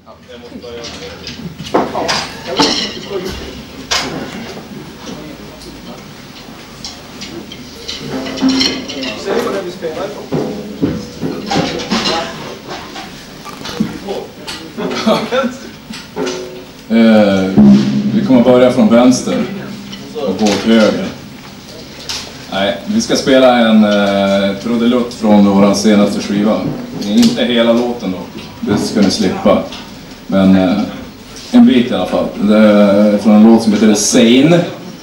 Jag måste börja. Säg vad det vi spelar på. Vi kommer börja från vänster och gå åt höger. Nej, vi ska spela en trudelutt från vår senaste skiva. Inte hela låten dock, det ska ni slippa. Men en bit i alla fall. Det är från en låt som heter Sein.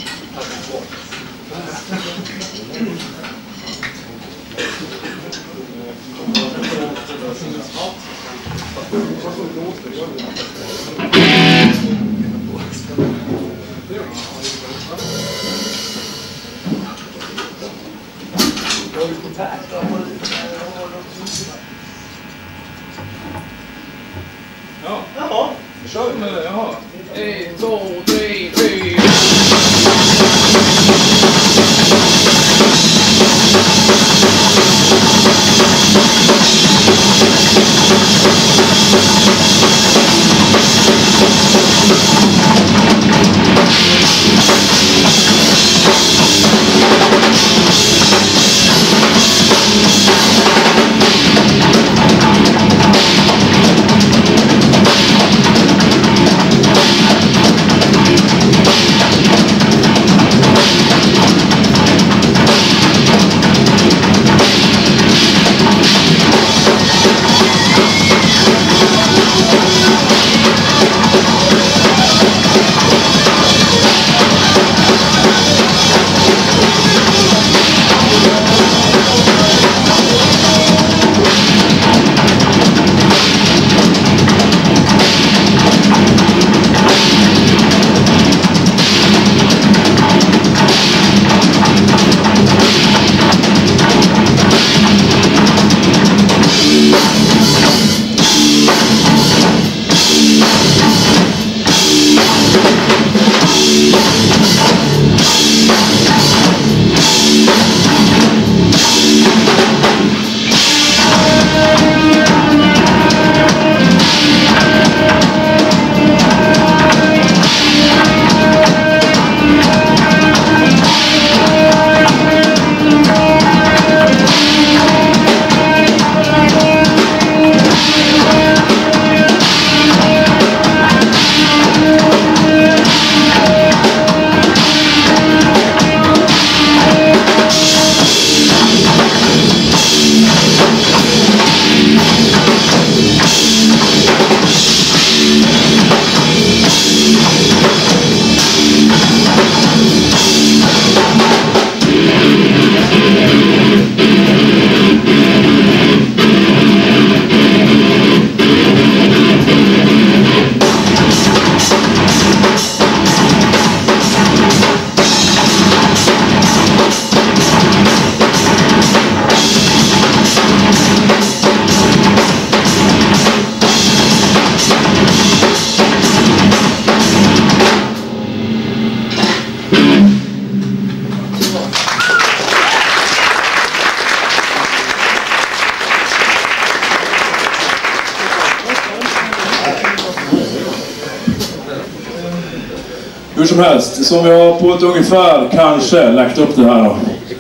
Jaha, kör vi med det, jaha. 1, 2, 3, 4. Hur som helst, som jag har på ett ungefär kanske lagt upp det här då,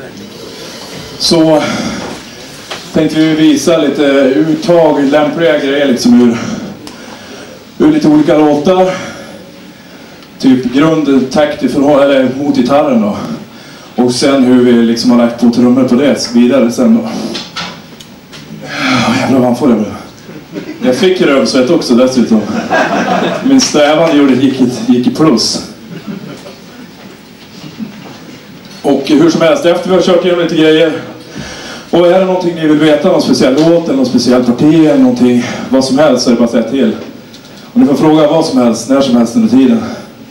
så tänkte vi visa lite uttag, lämpliga grejer liksom ur lite olika låtar. Typ grundtakt i förhållande eller mot gitarren då. Och sen hur vi liksom har lagt på trummor på det vidare sen då. Jävlar vad han får det. Jag fick rövsvett också dessutom. Min strävan gick i plus. Och hur som helst, efter vi har kört igenom lite grejer. Och är det någonting ni vill veta, någon speciell låt eller någon speciell parti eller någonting, vad som helst, så är det bara att säga till. Och ni får fråga vad som helst, när som helst under tiden.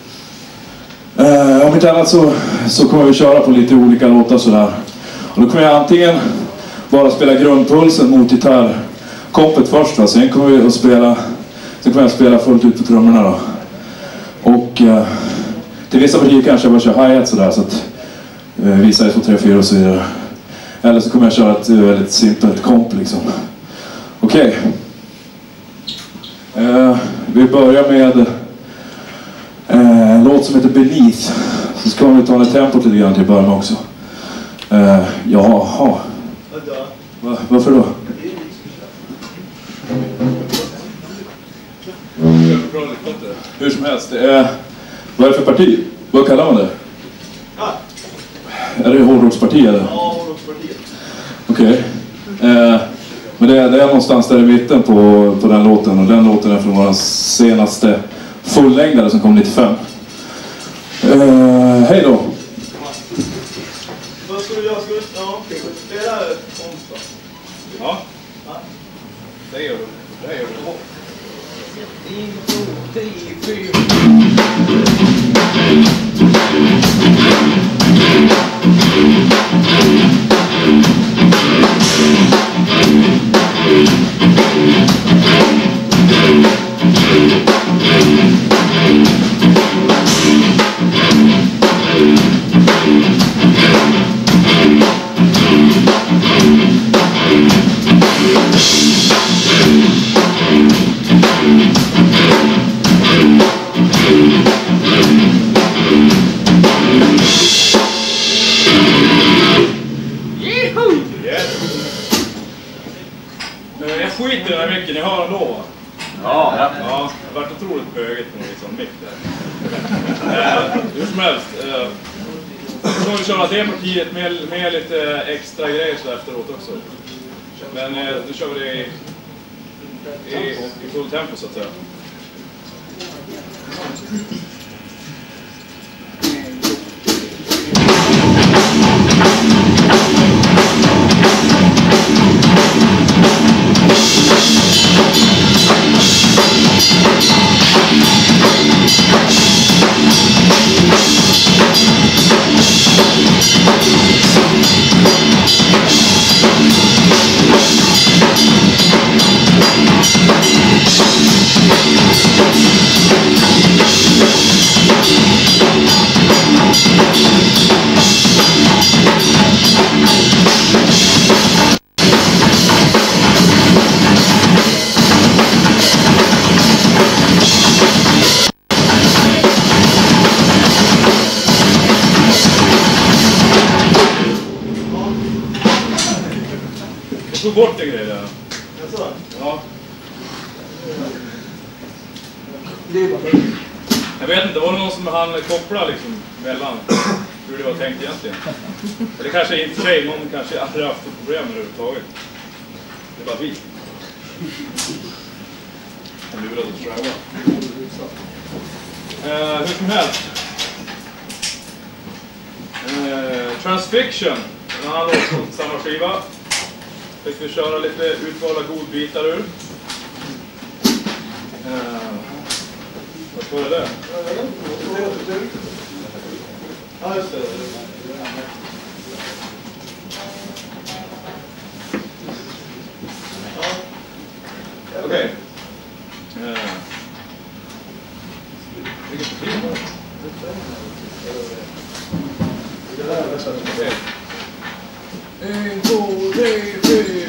Om inte annat så kommer vi köra på lite olika låtar sådär. Och då kommer jag antingen bara spela grundpulsen mot gitarrkompet först va? Sen kommer jag spela fullt ut på trummorna då. Och till vissa partier kanske jag bara kör hi-hat sådär, så att visa 1, 2, 3, 4 och så vidare. Eller så kommer jag köra ett väldigt simpelt komp liksom. Okej. vi börjar med en låt som heter Beneath. Så ska vi ta ner tempot lite grann till början också. Jaha. Varför då? Hur som helst, det är... Vad är det för parti? Vad kallar man det? Är det hårdrocksparti eller? Ja, hårdrockspartiet. Okej. Men det är någonstans där i mitten på den låten. Och den låten är från vår senaste fullängdare som kom 95. Hej då! Vad ska du göra? Spela onsdag. Ja. Det gör du. Det gör du. 1, 2, 3, 4. Jag skiter i den här mycket, ni har ändå va? Ja, det har varit otroligt bögigt med liksom mitt där. Hur som helst. Så vi köra det partiet med lite extra grejer så efteråt också. Men nu kör vi det i full tempo så att säga. Jag tog bort en grej där. Ja. Jag vet inte, var det någon som hann koppla liksom mellan hur det var tänkt egentligen? Eller kanske i och för sig, någon kanske aldrig haft ett problem överhuvudtaget. Det är bara vi. Jag lurade oss själva. Hur som helst. Transfiction. En annan låt på samma skiva. Fick vi köra lite utvalda godbitar ur. Vad var det där? Ja, just det. Okej. Vilket parti var det? 1, 2, 3, 4.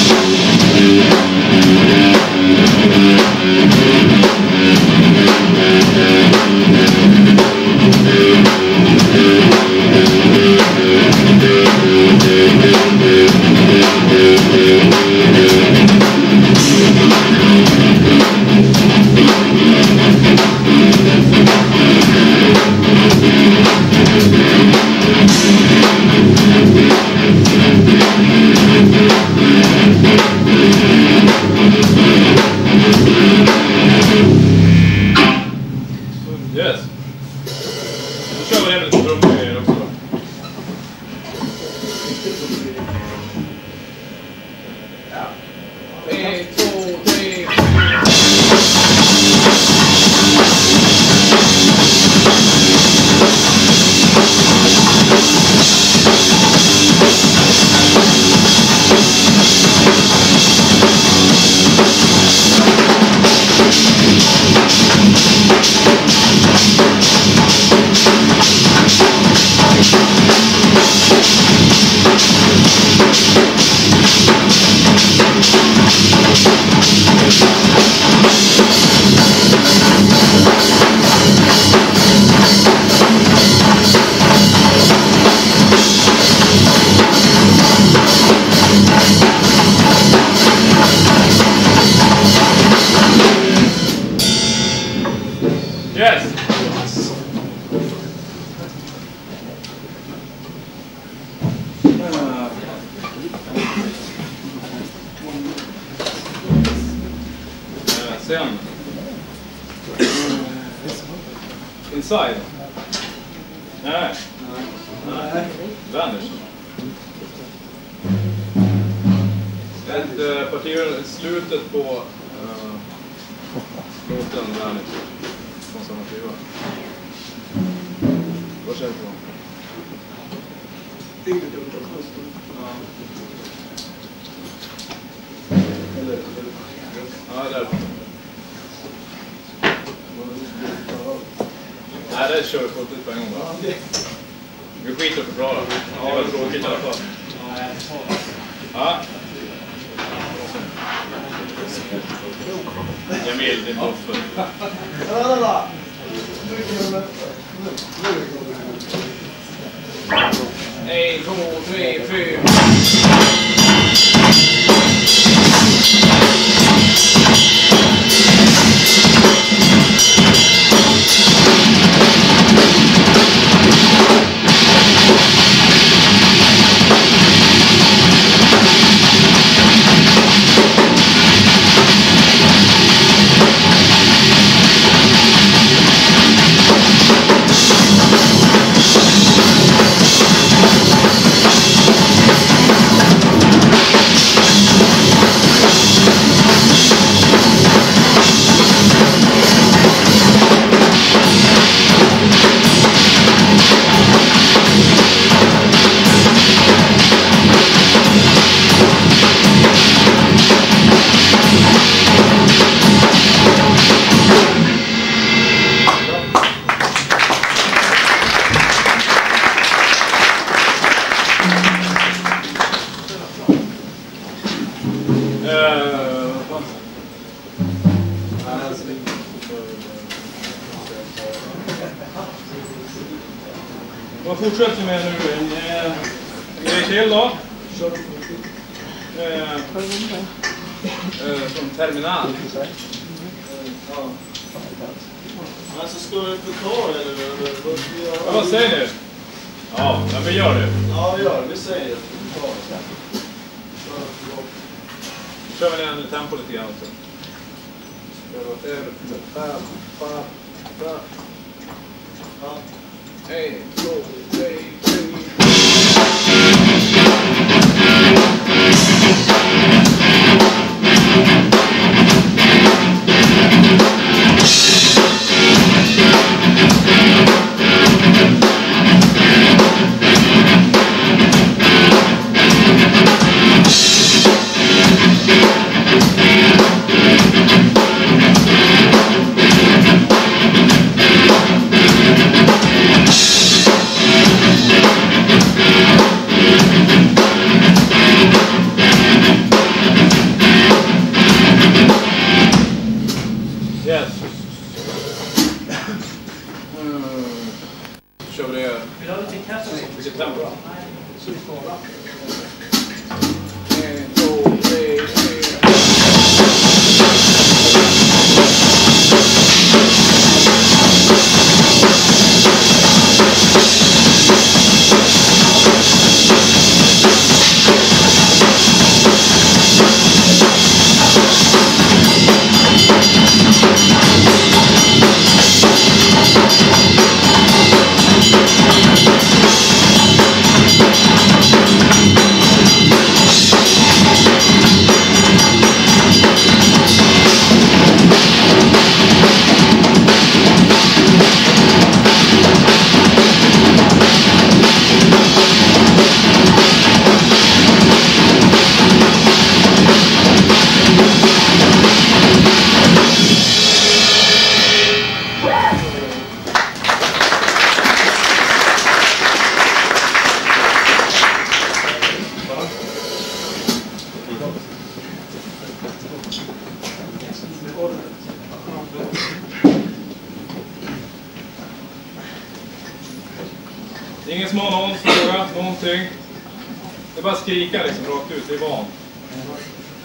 Yes. Då kör vi det med lite trummor också. Ja. 1, 2, 3. Yes. Sen. Inside. Nej. Vanish. Ett parti slutet på låten Vanish. Från samma skiva. Vad känns det? Ja, där. Nej, det kör vi fullt ut på en gång bara. Vi skiter för bra då. Det var tråkigt i alla fall. Ja. Emil, din buffer. 1, 2, 3, 4. Vad fortsätter med nu? En grej till då. Från terminal. Alltså ska vi förklara eller vad säger du? Ja, vi gör det. Ja, vi gör det. Vi säger det. Kör vi en tempo lite grann också. Hej, 2, 3, 4. Kör vi det. Vill du ha lite kaffe? Vilket tempo då? 1, 2, 3, 4. Ingen små fråga, någonting. Det är bara skrika liksom rakt ut, det är van.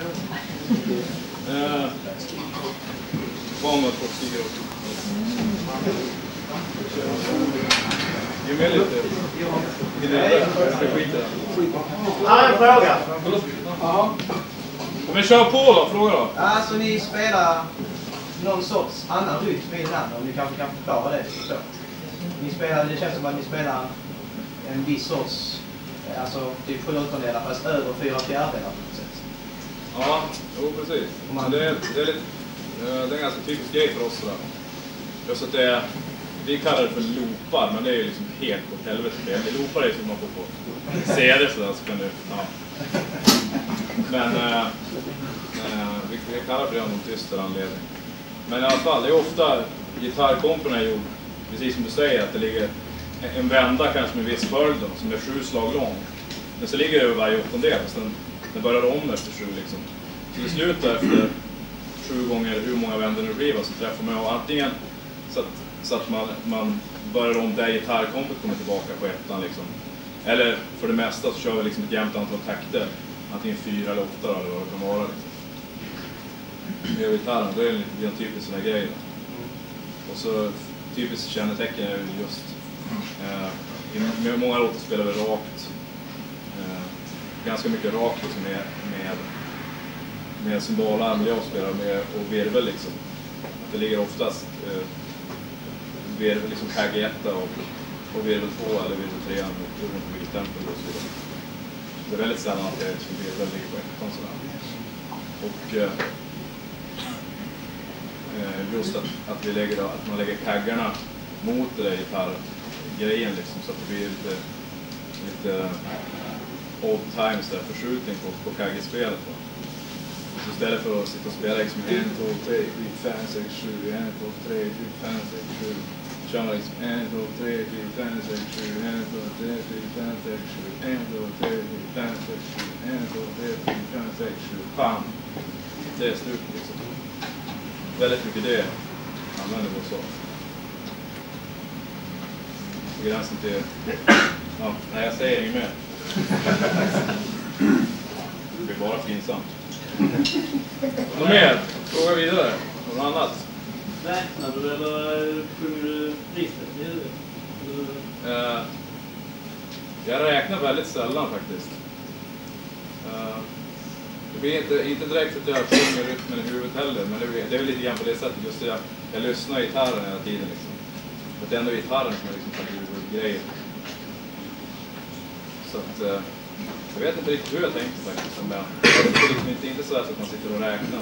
Van med att folk skriker upp. Ge mig lite. Här är en fråga. Ja. Men kör på då, fråga då. Alltså ni spelar någon sorts annan rytm i den här, om ni kanske kan förklara det. Så. Ni spelar, det känns som att ni spelar en viss sorts, alltså typ 7/8 fast över 4/4 på något sätt. Ja, jo precis. Men det är en ganska typisk grej för oss sådär. Just att vi kallar det för loopar, men det är ju liksom helt åt helvete. Loopar är som man får på CD sådär, så kan du, ja. Men vi kallar det av någon dyster anledning. Men i alla fall, det är ofta gitarrkomporna är gjord, precis som du säger, att det ligger en vända kanske med viss följd då, som är 7 slag lång. Men så ligger det över varje åttondel, så den börjar om efter 7 liksom. Så det slutar efter 7 gånger hur många vändor det blir, så träffar man antingen så att man börjar om där gitarrkompet kommer tillbaka på ettan liksom. Eller för det mesta så kör vi liksom ett jämnt antal takter. Antingen 4 eller 8 eller vad det kan vara liksom. Med gitarren, det är en typisk sån här grej då. Och så typiskt kännetecken är just med många låtar spelar vi rakt. Ganska mycket rakt liksom med symbolarm, jag spelar med och virvel liksom. Det ligger oftast virvel liksom Haake 1 och virvel 2 eller virvel 3 runt på viltempel och så vidare. Det är väldigt sällan att det är som virvel ligger på ettan sådär. Och just att man lägger taggarna mot det där gitarrgrejen liksom, så att det blir lite old times där, förskjutning på kaggespelet. Så istället för att sitta och spela liksom 1, 2, 3, 4, 5, 6, 7, 1, 2, 3, 4, 5, 6, 7. Kör man liksom 1, 2, 3, 4, 5, 6, 7, 1, 2, 3, 4, 5, 6, 7, 1, 2, 3, 4, 5, 6, 7, 1, 2, 3, 4, 5, 6, 7, bam! Det är slut liksom. Väldigt mycket det använder vi oss av. På gränsen till... Ja, nej, jag säger inget mer. Det blir bara pinsamt. Något mer? Fråga vidare. Något annat? Räknar du eller sjunger du listet? Jag räknar väldigt sällan faktiskt. Det blir inte direkt att jag sjunger rytmen i huvudet heller, men det är väl lite grann på det sättet. Just det, jag lyssnar i gitarren hela tiden liksom. Och det är ändå gitarren som är liksom huvudgrejen. Så att jag vet inte riktigt hur jag tänkte faktiskt. Men det är liksom inte så att man sitter och räknar.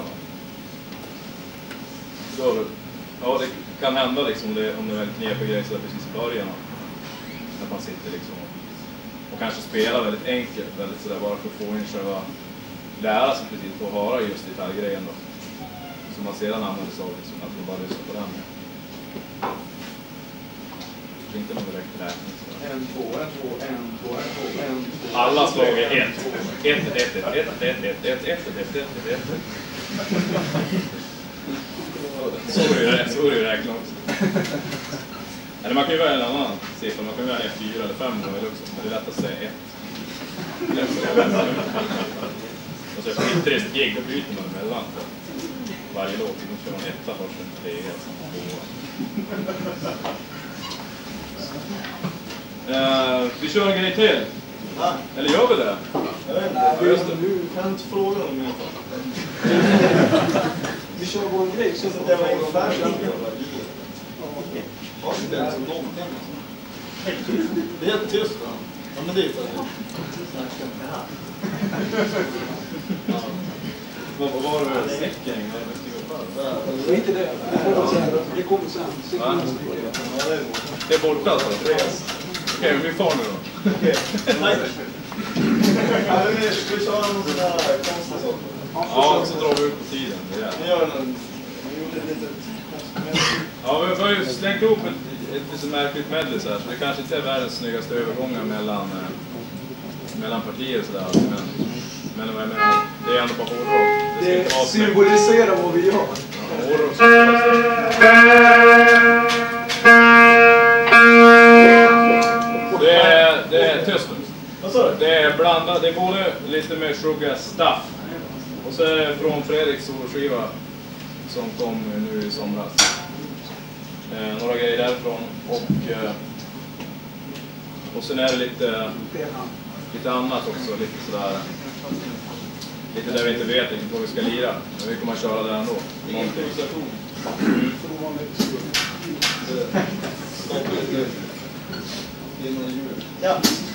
Så, ja, det kan hända liksom om det är väldigt knepiga grejer så precis i början. Att man sitter liksom och kanske spelar väldigt enkelt, väldigt sådär bara för att få in själva lära sig precis på att höra just gitarrgrejen då. Som man sedan använder sig av liksom, att man bara lyssnar på den. Det är inte någon direkt räkning. 1, 2, 1, 2, 1, 2, 1, 2, 1, 2. Alla slag är 1. 1, 1, 1, 1, 1, 1, 1, 1, 1, 1, 1, 1. Så är det ju räkna också. Eller man kan ju välja en annan siffra. Man kan välja 4 eller 5 gånger också. Men det är lätt att säga 1. Och så är det ett trist gig, då byter man emellan på varje låt. Så kör man 1 först, en 3, sen 2. Vi kör en grej till. Ja. Eller gör vi det? Jag vet inte. Just det. Du kan inte fråga dem i alla fall. Vi kör vår grej så Det var ingen färdig. Ja, det är som någonting. Det är helt tyst. Ja, men det är för det. Vad var det? Säcken? Det är inte det. Det kommer sen. Va? Det är borta alltså? Okej, vi får nu då. Okej. Ska vi köra någon sån där konstiga sak? Ja, så drar vi ut på tiden. Vi gör en... Vi gjorde lite... Ja, vi har ju slängt ihop ett lite märkligt medley så här, så det kanske inte är världens snyggaste övergångar mellan partier och sådär. Men jag menar, det är ändå bara hårdrock. Det symboliserar vad vi gör. Ja, hårdrock. Det är tyst nu. Vad sa du? Det är blandat, det är både lite Meshuggah stuff. Och så är det från Fredriks soloskiva som kom nu i somras. några grejer därifrån och sen är det lite annat också, lite sådär, lite där vi inte vet riktigt vad vi ska lira, men vi kommer att köra där ändå. Ja.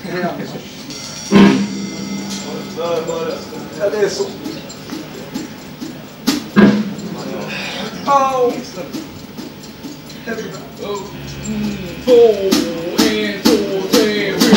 Ja, det är så. Au! 2, 1, 2, 3, 4.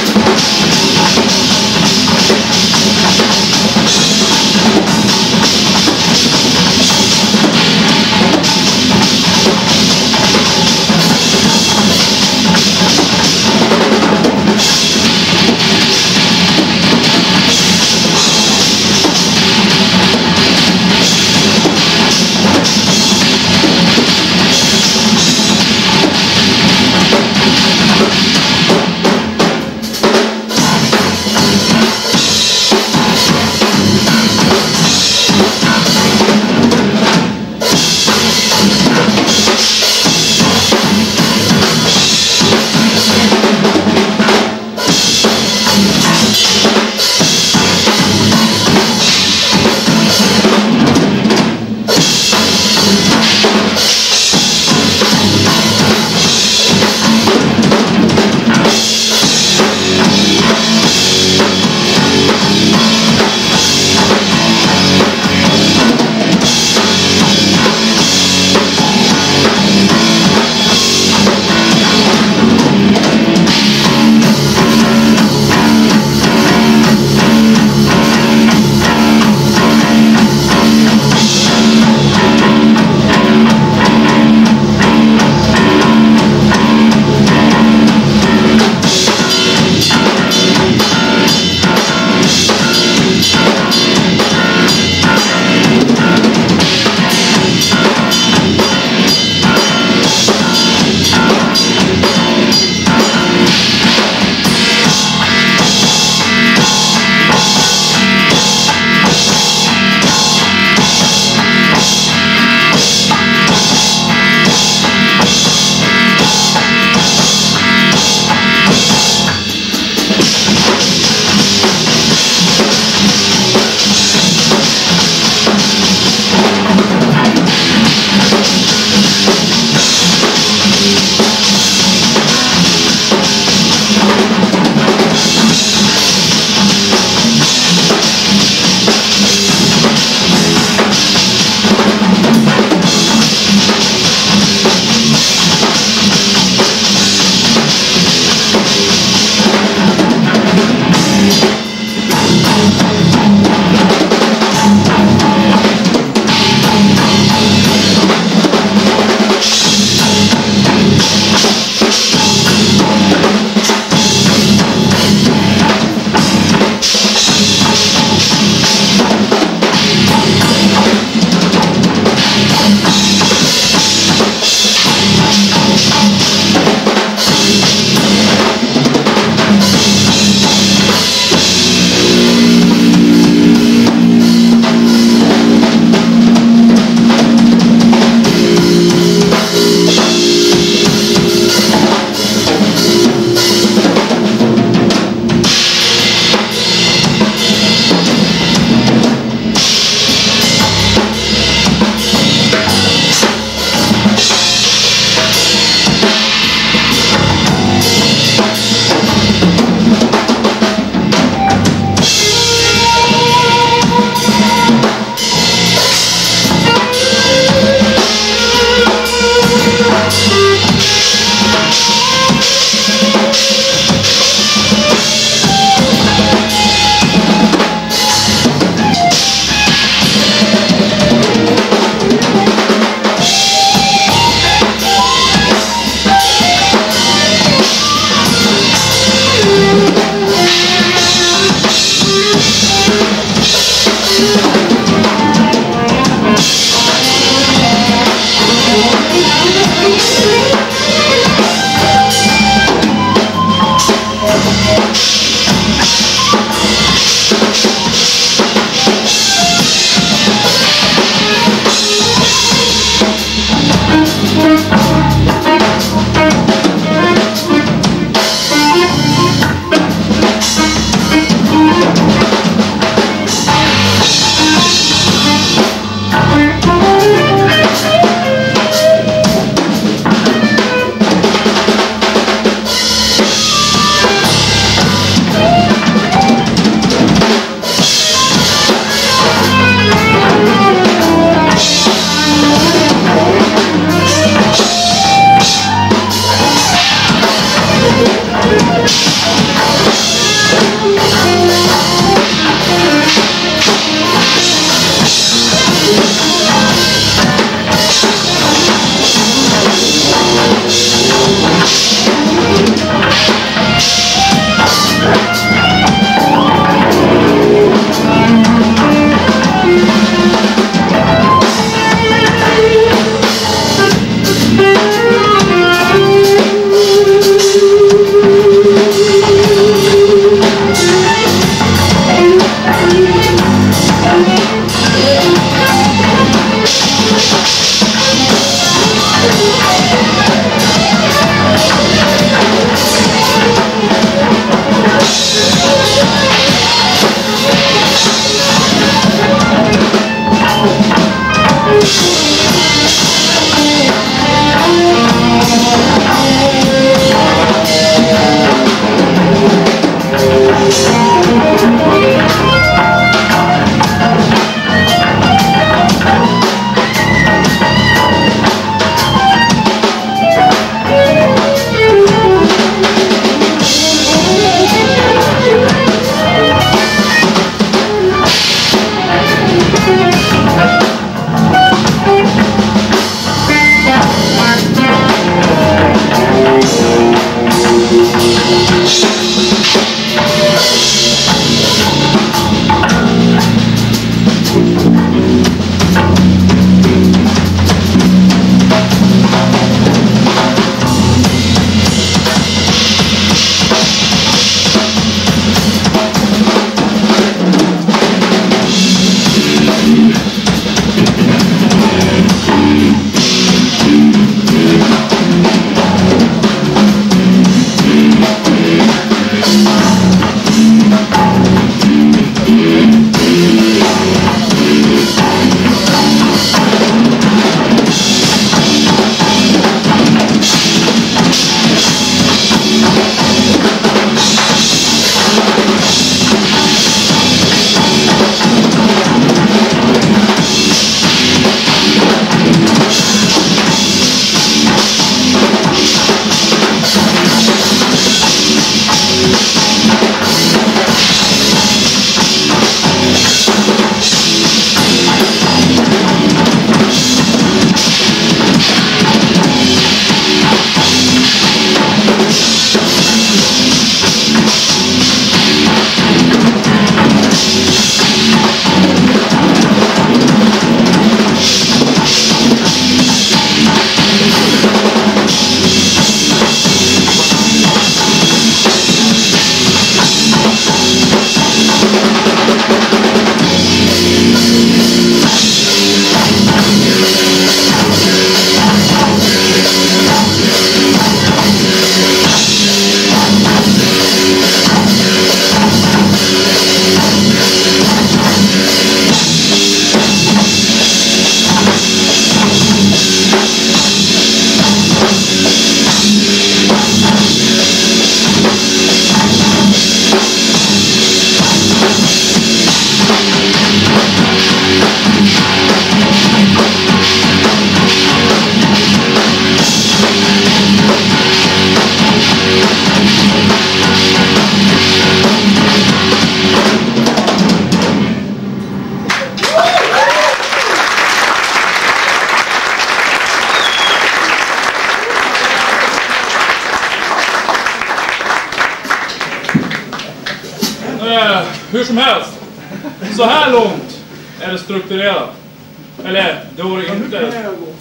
Hur som helst, så här långt är det strukturerat. Eller, det var det inte.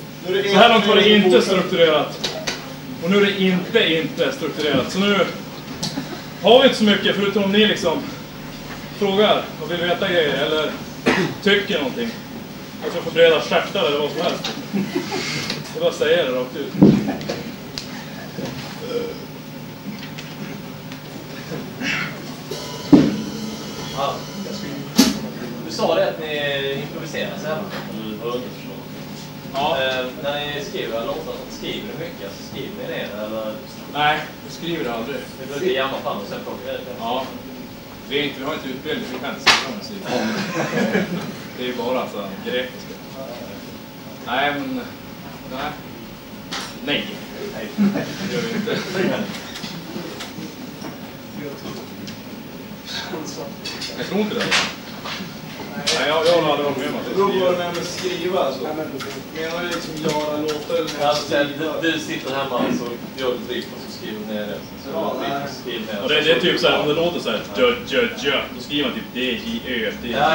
Så här långt var det inte strukturerat. Och nu är det inte strukturerat. Så nu har vi inte så mycket, förutom om ni liksom frågar och vill veta grejer eller tycker någonting. Jag ska få breda stjärtar eller vad som helst. Det bara säger det rakt ut. Ja, du sa det att ni improviserar så här. Ja. När ni skriver låtar, skriver ni mycket? Alltså, skriver ni ner eller? Nej, jag skriver aldrig. Ni brukar jamma fram och sen plockar det. Ja. Vi har inte utbildning, vi kan inte skriva musik. Det är bara så grekiska. Nej, men... Nej. Det gör vi inte. Jag tror inte det. Nej, jag har aldrig varit med om att Då går det med att skriva alltså. Menar du liksom göra låtar eller du sitter hemma och så gör du drift och så skriver ner det. Och det är typ såhär, om det låter såhär då skriver man typ D-J-Ö.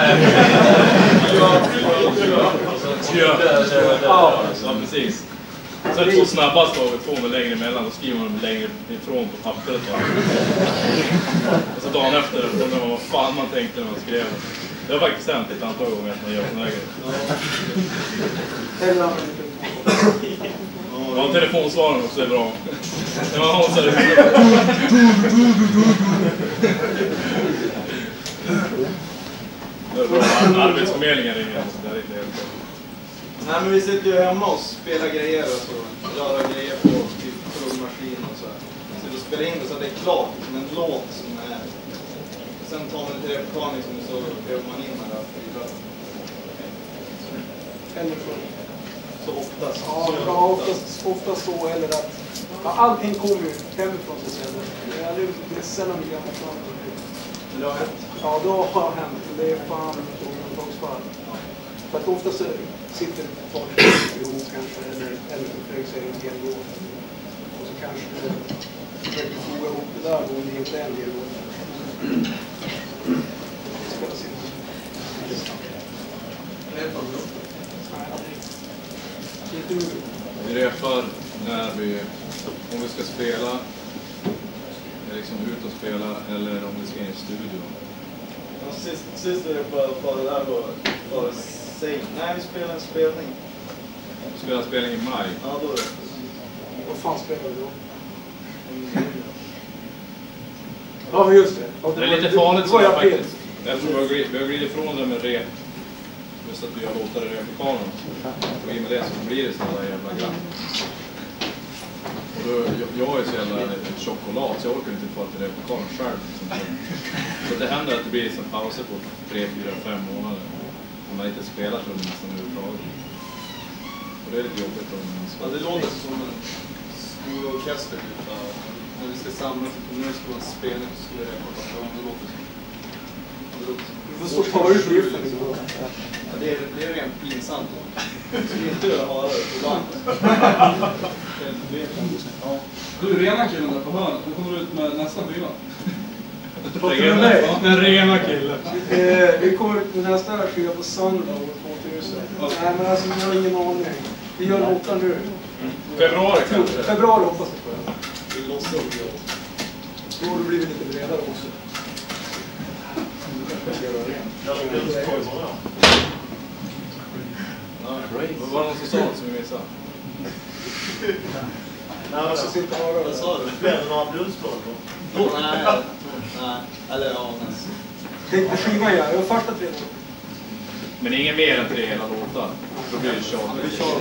Ja, precis. Så är det två snabba slag och två med längre emellan, då skriver man längre ifrån på pappret. Och så dagen efter undrar man vad fan man tänkte när man skrev. Det har faktiskt hänt ett antal gånger att man gör såna här grejer. Ja, telefonsvararen också är bra. När man har så här... Arbetsförmedlingen ringer. Det är inte helt bra. Nej, men vi sitter ju hemma och spelar grejer och så. Göra grejer på typ trummmaskin och så här. Så vi spelar in det så att det är klart. Liksom en låt som är... Sen tar man lite repetering liksom, så övar man in här. Eller så. Så oftast. Ja, oftast så. Eller att allting kommer ju hemifrån sig sen. Det är sällan vi gamla fram. Det har hänt. Ja, det har hänt. Det är fan undantagsfall. För att oftast sitter folk ihop kanske. Eller för Fredrik säger en hel låt. Och så kanske försöker foga ihop det där och det är inte en del. Det spelas in. Vi repar när om vi ska spela, liksom ut och spela, eller om vi ska in i studion. Ja, sist vi repade det där var säg. Nej, vi spelade en spelning. Vi spelade en spelning i maj. Ja, då är det. Vad fan spelar vi då? Ja, men just det. Det är lite farligt så jag faktiskt. Jag tror vi har glidit ifrån det med rep. Just att vi har låtat det replikanen. Och i och med det så blir det sådana jävla glapp. Och då, jag är så jävla choklad så jag orkar inte få till replikanen själv. Så det händer att det blir som pauser på 3, 4, 5 månader. Om man inte spelar så nästan överhuvudtaget. Och det är lite jobbigt om man ska... Ja, det låter som en stor orkester. När vi ska samlas och nu ska vara en spelning så skulle det vara bra. Det låter som... Du får stå och ta ut riffen. Ja, det är rent pinsamt. Så vi inte ha det på band. Ja. Du är rena killen där på hörnet. Nu kommer du ut med nästa skiva. Den rena killen. Vi kommer ut med nästa skiva på söndag år 2000. Nej, men alltså, jag har ingen aning. Vi gör låtar nu. Februari kanske? Februari hoppas jag på det. Vi lossar upp det. Då har det blivit lite bredare också. Vad var det någon som sa som vi missade? Nej, vad sa du? Blev det några bluesblad då? Nej. Eller ja, nästan. Tänkte skivan jag har första 3 år. Men ingen mer än 3 hela låtar. Då blir det tjat. Vi kör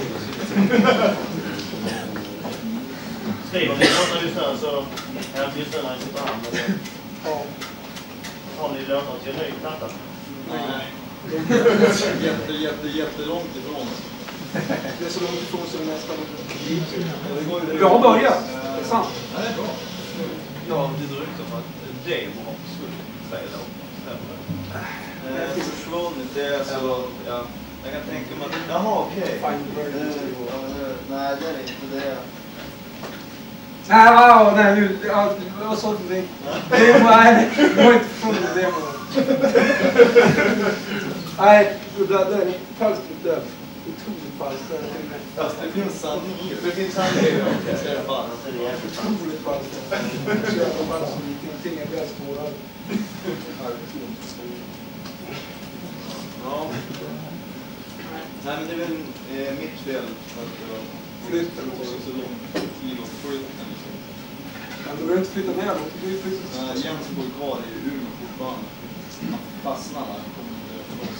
Skriver ni låtar just nu så är det just nu när ni sitter hand. Ja. Har ni låtar till en ny platta? Nej. Jättelångt ifrån. Det är så långt ifrån som det nästan. Vi har börjat. Det är sant. Ja, det är bra. Ja, det drar ut om att demo har försvunnit 3 låtar. Det är försvunnit. Det är så... Ja. Jag kan tänka mig att... Jaha, okej. Nej, det är inte det. Nej, nu... Vad sa du för dig? Nej, det var inte från det demo. Nej, det är falskt död. Otroligt falskt. Fast det finns sanning i det. Det finns sanning i det. Otroligt falskt. Så jävla falskt som ingenting är bäst på våra. Ja. Nej, men det är väl mitt fel att jag flyttar så lång tid och flytten. Men du behöver inte flytta ner då. Jens bor kvar i Umeå fortfarande. Han fastnar där. Han kommer för oss.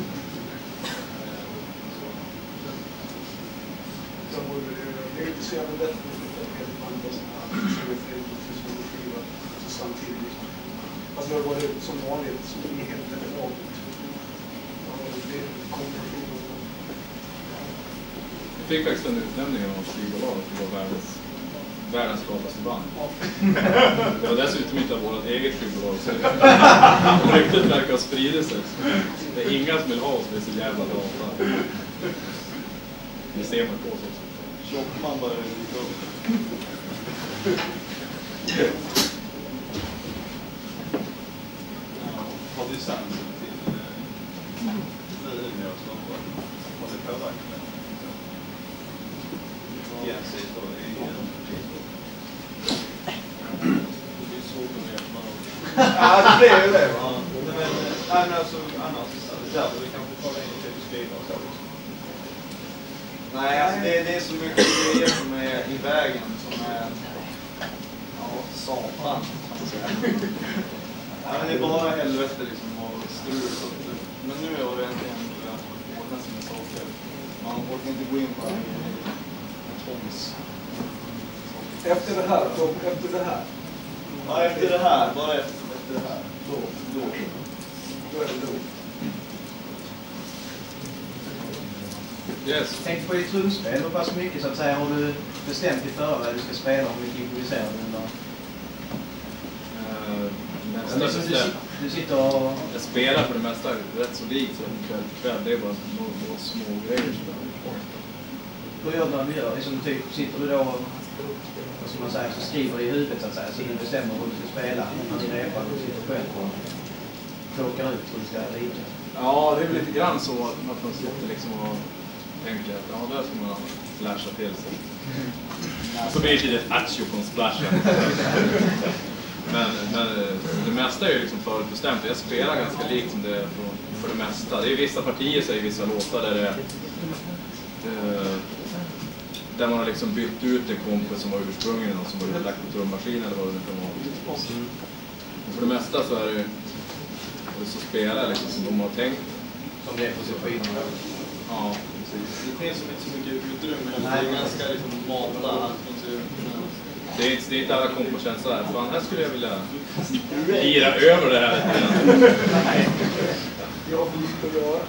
Det är inte så jävla lätt att flytta helt andra som är föräldrar för stor skiva samtidigt. Alltså det har varit som vanligt, som är helt relevant. Det kommer Vi fick faktiskt en utnämning av skivbolag att det var världens gladaste band. Det var dessutom inte av vårt eget skivbolag. Så ryktet verkar ha spridit sig. Det är inga som vill ha oss, det är så jävla glada. Det ser man på oss också. Tjockman bara dyka upp. Har du sagt till Umeå som har det påverkat det? Jens är så i Det blir svårt att veta. Ja, det blir ju det. men alltså annars därför vi kanske tar in till skriva och så. Nej, alltså det är så mycket grejer som är i vägen som är... Ja, satan kan man säga. Ja, men det är bara helvete liksom och strul. Men nu är det äntligen ordnat som en saker. Man orkar inte gå in på det. Efter det här, efter det här. Ja, efter det här. Bara efter det här. Då är det då. Yes. Tänk på ditt trumspel. Hur pass mycket så att säga har du bestämt i förväg du ska spela om vilka improviserar du eller? Du sitter och... Jag spelar för det mesta rätt så likt som kväll. Det är bara några små grejer som jag har. hur gör du när du gör? Liksom, typ, sitter du då och som man säger, så skriver i huvudet så att säga, så du bestämmer hur du ska spela när du repar och sitter själv och plockar ut hur du ska rida? Ja, det är väl lite grann så att man sitter liksom och tänker att ja, där ska man flasha till sig. Så blir det ett accio på en splash. Men det mesta är ju liksom förutbestämt. Jag spelar ganska likt som det är för det mesta. Det är vissa partier, så är vissa låtar där man har liksom bytt ut en kompis som var ursprungligen och som var utlagt på trummaskin eller vad det kan vara. För det mesta så är det så spelar liksom som de har tänkt. Som det är på skivorna. Ja. Det finns inte så mycket utrymme. Det är ganska liksom mata. Det är inte alla kompor känns så här. Fan, här skulle jag vilja gira över det här lite grann. Nej. Jag har för lite att göra.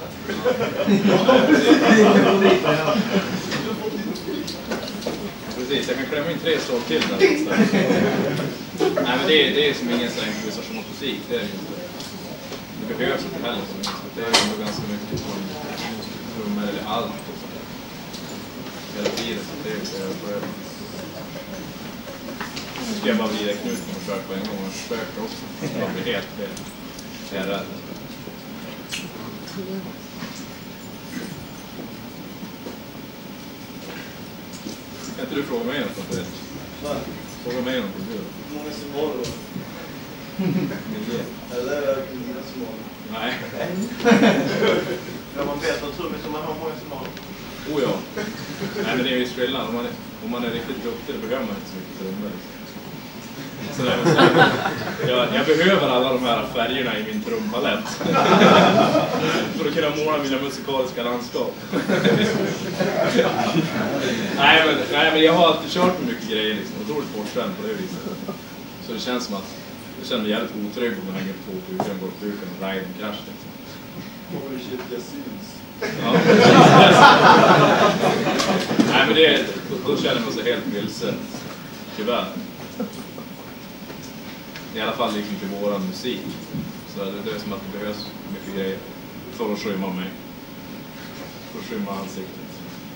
Precis, jag kan klämma in 3 stråk till där. Nej, men det är som ingen sån improvisation av musik. Det är inte. Det behövs inte heller. Det är ändå ganska mycket från trummor eller allt. Hela tiden. Det är för nu ska jag bara vrida knuten och försöka på en gång. Jag försöker också. Jag blir helt fel. Jag är rädd. Kan inte du fråga mig något om det? Fråga mig något om det. Hur många symboler? Miljö. Eller är det mina symboler? Nej. Gör man bättre trummis som man har många symboler? Oh ja. Nej, men det är ju skillnad. Om man är riktigt duktig, då behöver man inte så mycket trummor. Så jag behöver alla de här färgerna i min trumpalett för att kunna måla mina musikaliska landskap. nej, men jag har alltid kört med mycket grejer liksom, och otroligt bortskämd på det viset. Så det känns som att jag känner mig jävligt otrygg om jag hänger på puken, går puken och ride en krasch. Liksom. Holy shit, jag syns. Ja. Nej, men då känner man sig helt vilse. Tyvärr. I alla fall liksom till våran musik. Så det är som att det behövs mycket grejer för att skymma mig. För att skymma ansiktet.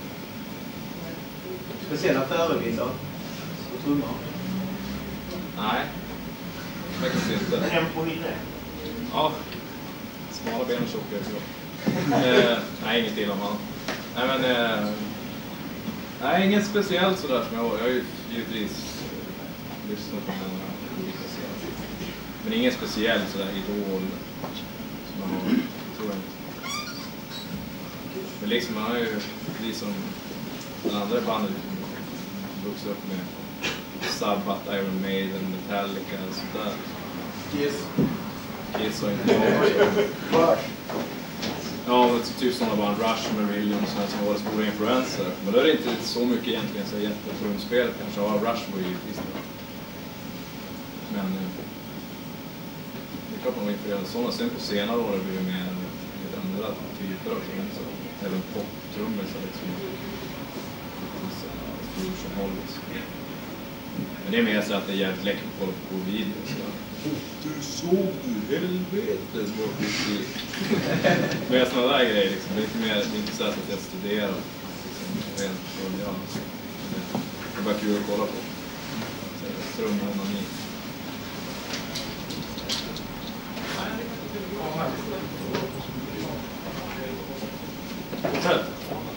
Speciella förebilder på trummor? Nej, faktiskt inte. Hem på hinne? Ja, smala ben och tjocka. Nej, inget illa om han. Nej, men nej, inget speciellt sådär som jag har. Jag har ju givetvis lyssnat på många olika serier. Men ingen speciell sådär idol som man har, tror jag inte. Men liksom man har ju, precis som den andra bandet vuxit upp med Sabbath, Iron Maiden, Metallica och sådär. Kiss och inte Rush. Ja, typ sådana band, Rush med Williams som var stora influenser. Men då är det inte så mycket egentligen så jättetrumspelet kanske. Ja, Rush var ju givetvis det. Men det är klart man var influerad sådana. Sen på senare år har det blivit mer andra typer också. Även pop-trummor så liksom. Fusion-hållet. Men det är mer så att det är jävligt läckert att kolla på videos. Du såg du helvete bort i. Med sådana där grejer liksom. Det är lite mer, det är inte så att jag studerar liksom, rent från jag. Det är bara kul att kolla på. Trummonani. Fortsätt.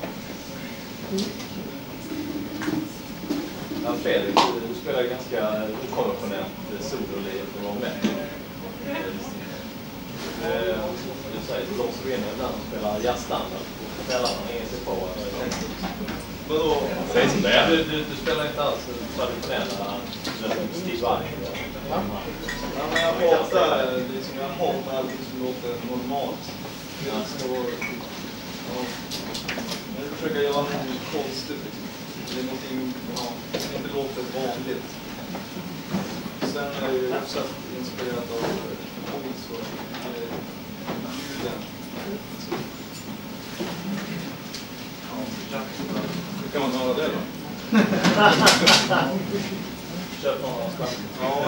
Ja, Fredrik, du spelar ganska konventionellt sololiv och var med. Du säger att du låser in ibland och spelar jazzstandard på kvällarna när ingen ser på. Vadå? Säg som det är. Du spelar inte alls traditionella Steve Vai. Ja, men jag hatar liksom, jag hatar allting som låter normalt. Jag ska vara... Ja. Jag försöker göra något konstigt liksom. Det är någonting som inte låter vanligt. Sen är jag ju också inspirerad av Holmes och ljuden. Hur kan man höra det då? Köp någon någonstans. Ja,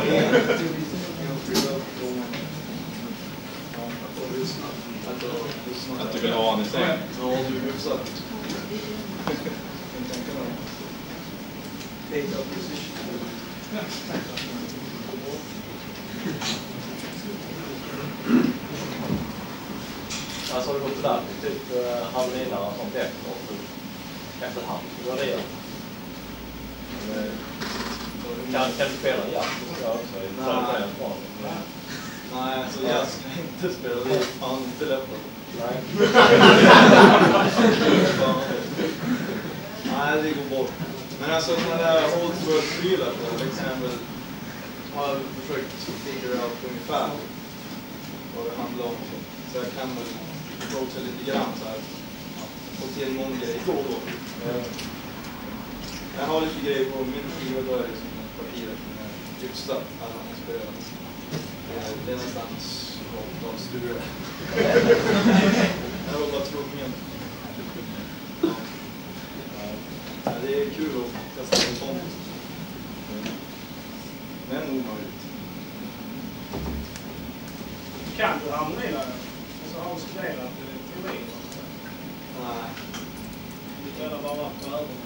Att du vill ha han i sig? Ja, du är hyfsat. jag tänka mig. Data position. Alltså har du gått där typ halvlina och sånt efterhand? Hur har det gjort? Kan du spela en jazz? Nej, alltså jazz kan jag inte spela. Det är fan inte lätt. Nej. Nej, det går bort. Men alltså när det är old world-prylar på till exempel har jag försökt figura out ungefär vad det handlar om. Så jag kan väl approacha lite grann så här. Få till någon grej då. Jag har lite grejer på min skiva, då är det som ett parti som är hyfsat alla man spelar. Det är nästan rakt av stura. Jag var bara trummen. Ja, det är kul att testa en sån. Men omöjligt. Kan du harmonera? Alltså har du studerat teori? Nej. Eller bara varit på öronen?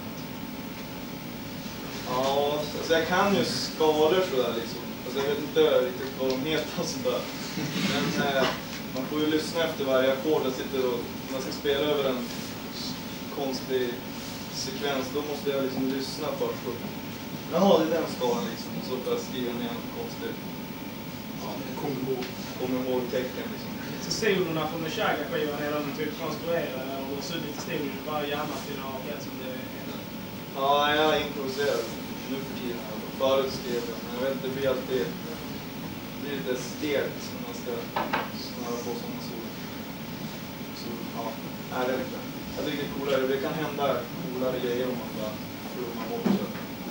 Ja, alltså jag kan ju skalor sådär liksom. Alltså jag vet inte riktigt vad de heter och sådär. Men man får ju lyssna efter varje ackord. Jag sitter och, när jag ska spela över en konstig sekvens, då måste jag liksom lyssna först. Jaha, det är den skalan liksom. Och så får jag skriva ner något konstigt. Ja, kommer ihåg tecken liksom. Så solorna från Meshuggah-skivan är de typ konstruerade och suttit i stolen bara jammat till något rätt som det är. Ja, jag improviserar nu för tiden. Förut skrev jag, men jag vet inte, det blir alltid lite stelt när man ska snöra på sådana sol. Så ja, jag vet inte. Jag tycker det är coolare. Det kan hända coolare grejer om man bara flummar bort det.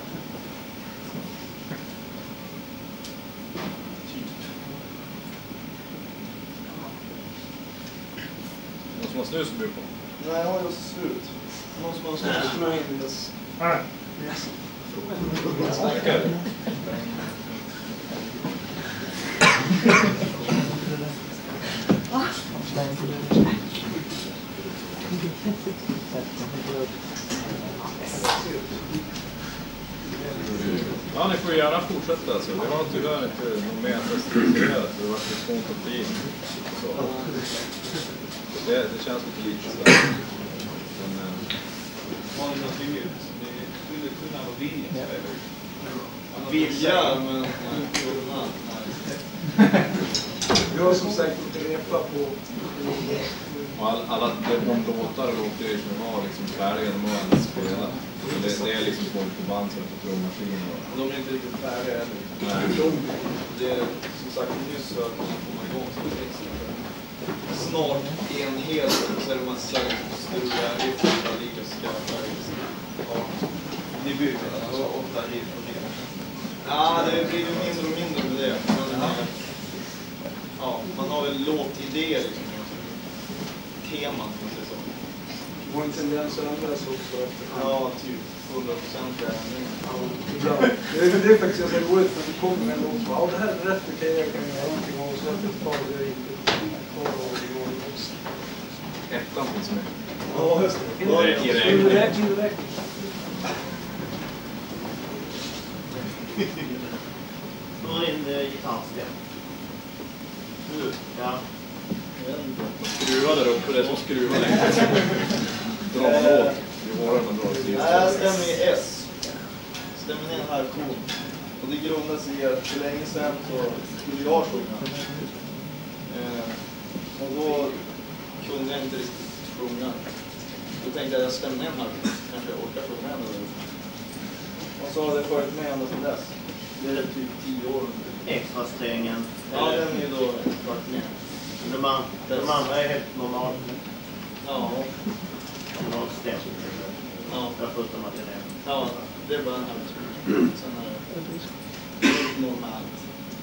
Någon som har snus att bjuda på? Nej, jag har ju slut. Någon som har snus med in i dess. Nej. Tackar. Ja, ni får gärna fortsätta. Alltså. Vi har tyvärr inte någon mer presterat. Det var lite svårt att bli. Det känns lite lite sådär. Har ni något emot? Det skulle kunna vara vilja. Vilja, men Jag har som sagt inte repat på och alla de låtar och låter som var liksom färdiga, de har aldrig spelat. Det är liksom folk på band som på trummaskin. de är inte riktigt färdiga ännu. Nej. Det är som sagt nyss för att komma igång som texten. Snart en hel så är det massa stora riff och lika skarpa. Ja. Ni bygger alltså ofta riff och riff. Ja, det blir ju mindre och mindre med det. Men, ja, man har väl låtidéer liksom. Teman, kan man säga så. Det var en tendens att ändras också efter. Ja, typ 100% ändringar. Det är faktiskt ganska roligt när det kommer en låt. Ja, det här är rätt okej, jag kan göra någonting och så efter ett tag det är inte kvar och det går också. Ettan finns med. Ja, just det. Indirekt. Hur är din gitarrstäm? Nu? Ja. Skruva där uppe, det är som skruva längre. Dra man åt. Vi har man drar till. Nej, jag stämmer i S. Stämmer ner här ton. Och det grundar sig i att för länge sedan så skulle jag sjunga. Och då kunde jag inte riktigt sjunga. Då tänkte jag stämmer ner här. Kanske jag orkar sjunga ända där. Och så har det följt med ända sedan dess. Det är typ 10 år. Extra strängen. Ja, den är ju då kvart ner. De andra är helt normalt. Ja. Normalt stäm. Ja. Förutom att det är. Ja, det är bara en halv. Sen är det normalt.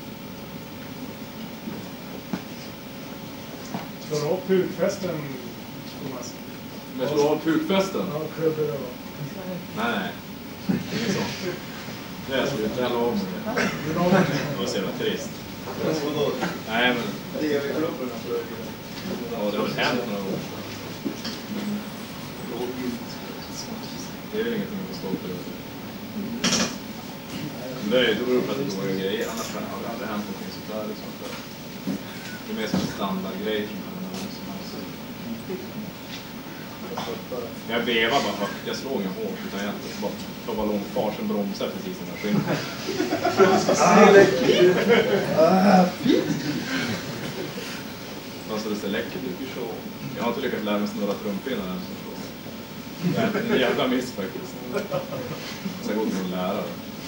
Ska du ha pukfesten, Thomas? Men ska du ha pukfesten? Ja, klubbor och... Nej, inget sånt. Det är slut, jag lovar mig det. Det var så jävla trist. Vadå? Nej, men... Det är vi klubborna för det. Ja, det har väl hänt några gånger. Det är väl ingenting att stå för. Det är då för att det går grejer, annars kan det aldrig hänt någonting sånt där. Liksom. Det är mer som en standardgrej som man jag vevar bara högt, jag slår ingen hårt utan jag tar bara lång fart, sen bromsar precis som jag skiner. Fast det ser läckert ut. Jag har inte lyckats lära mig snurra trumpinnar än som slår. Det är en jävla miss faktiskt. Så jag går till min lärare.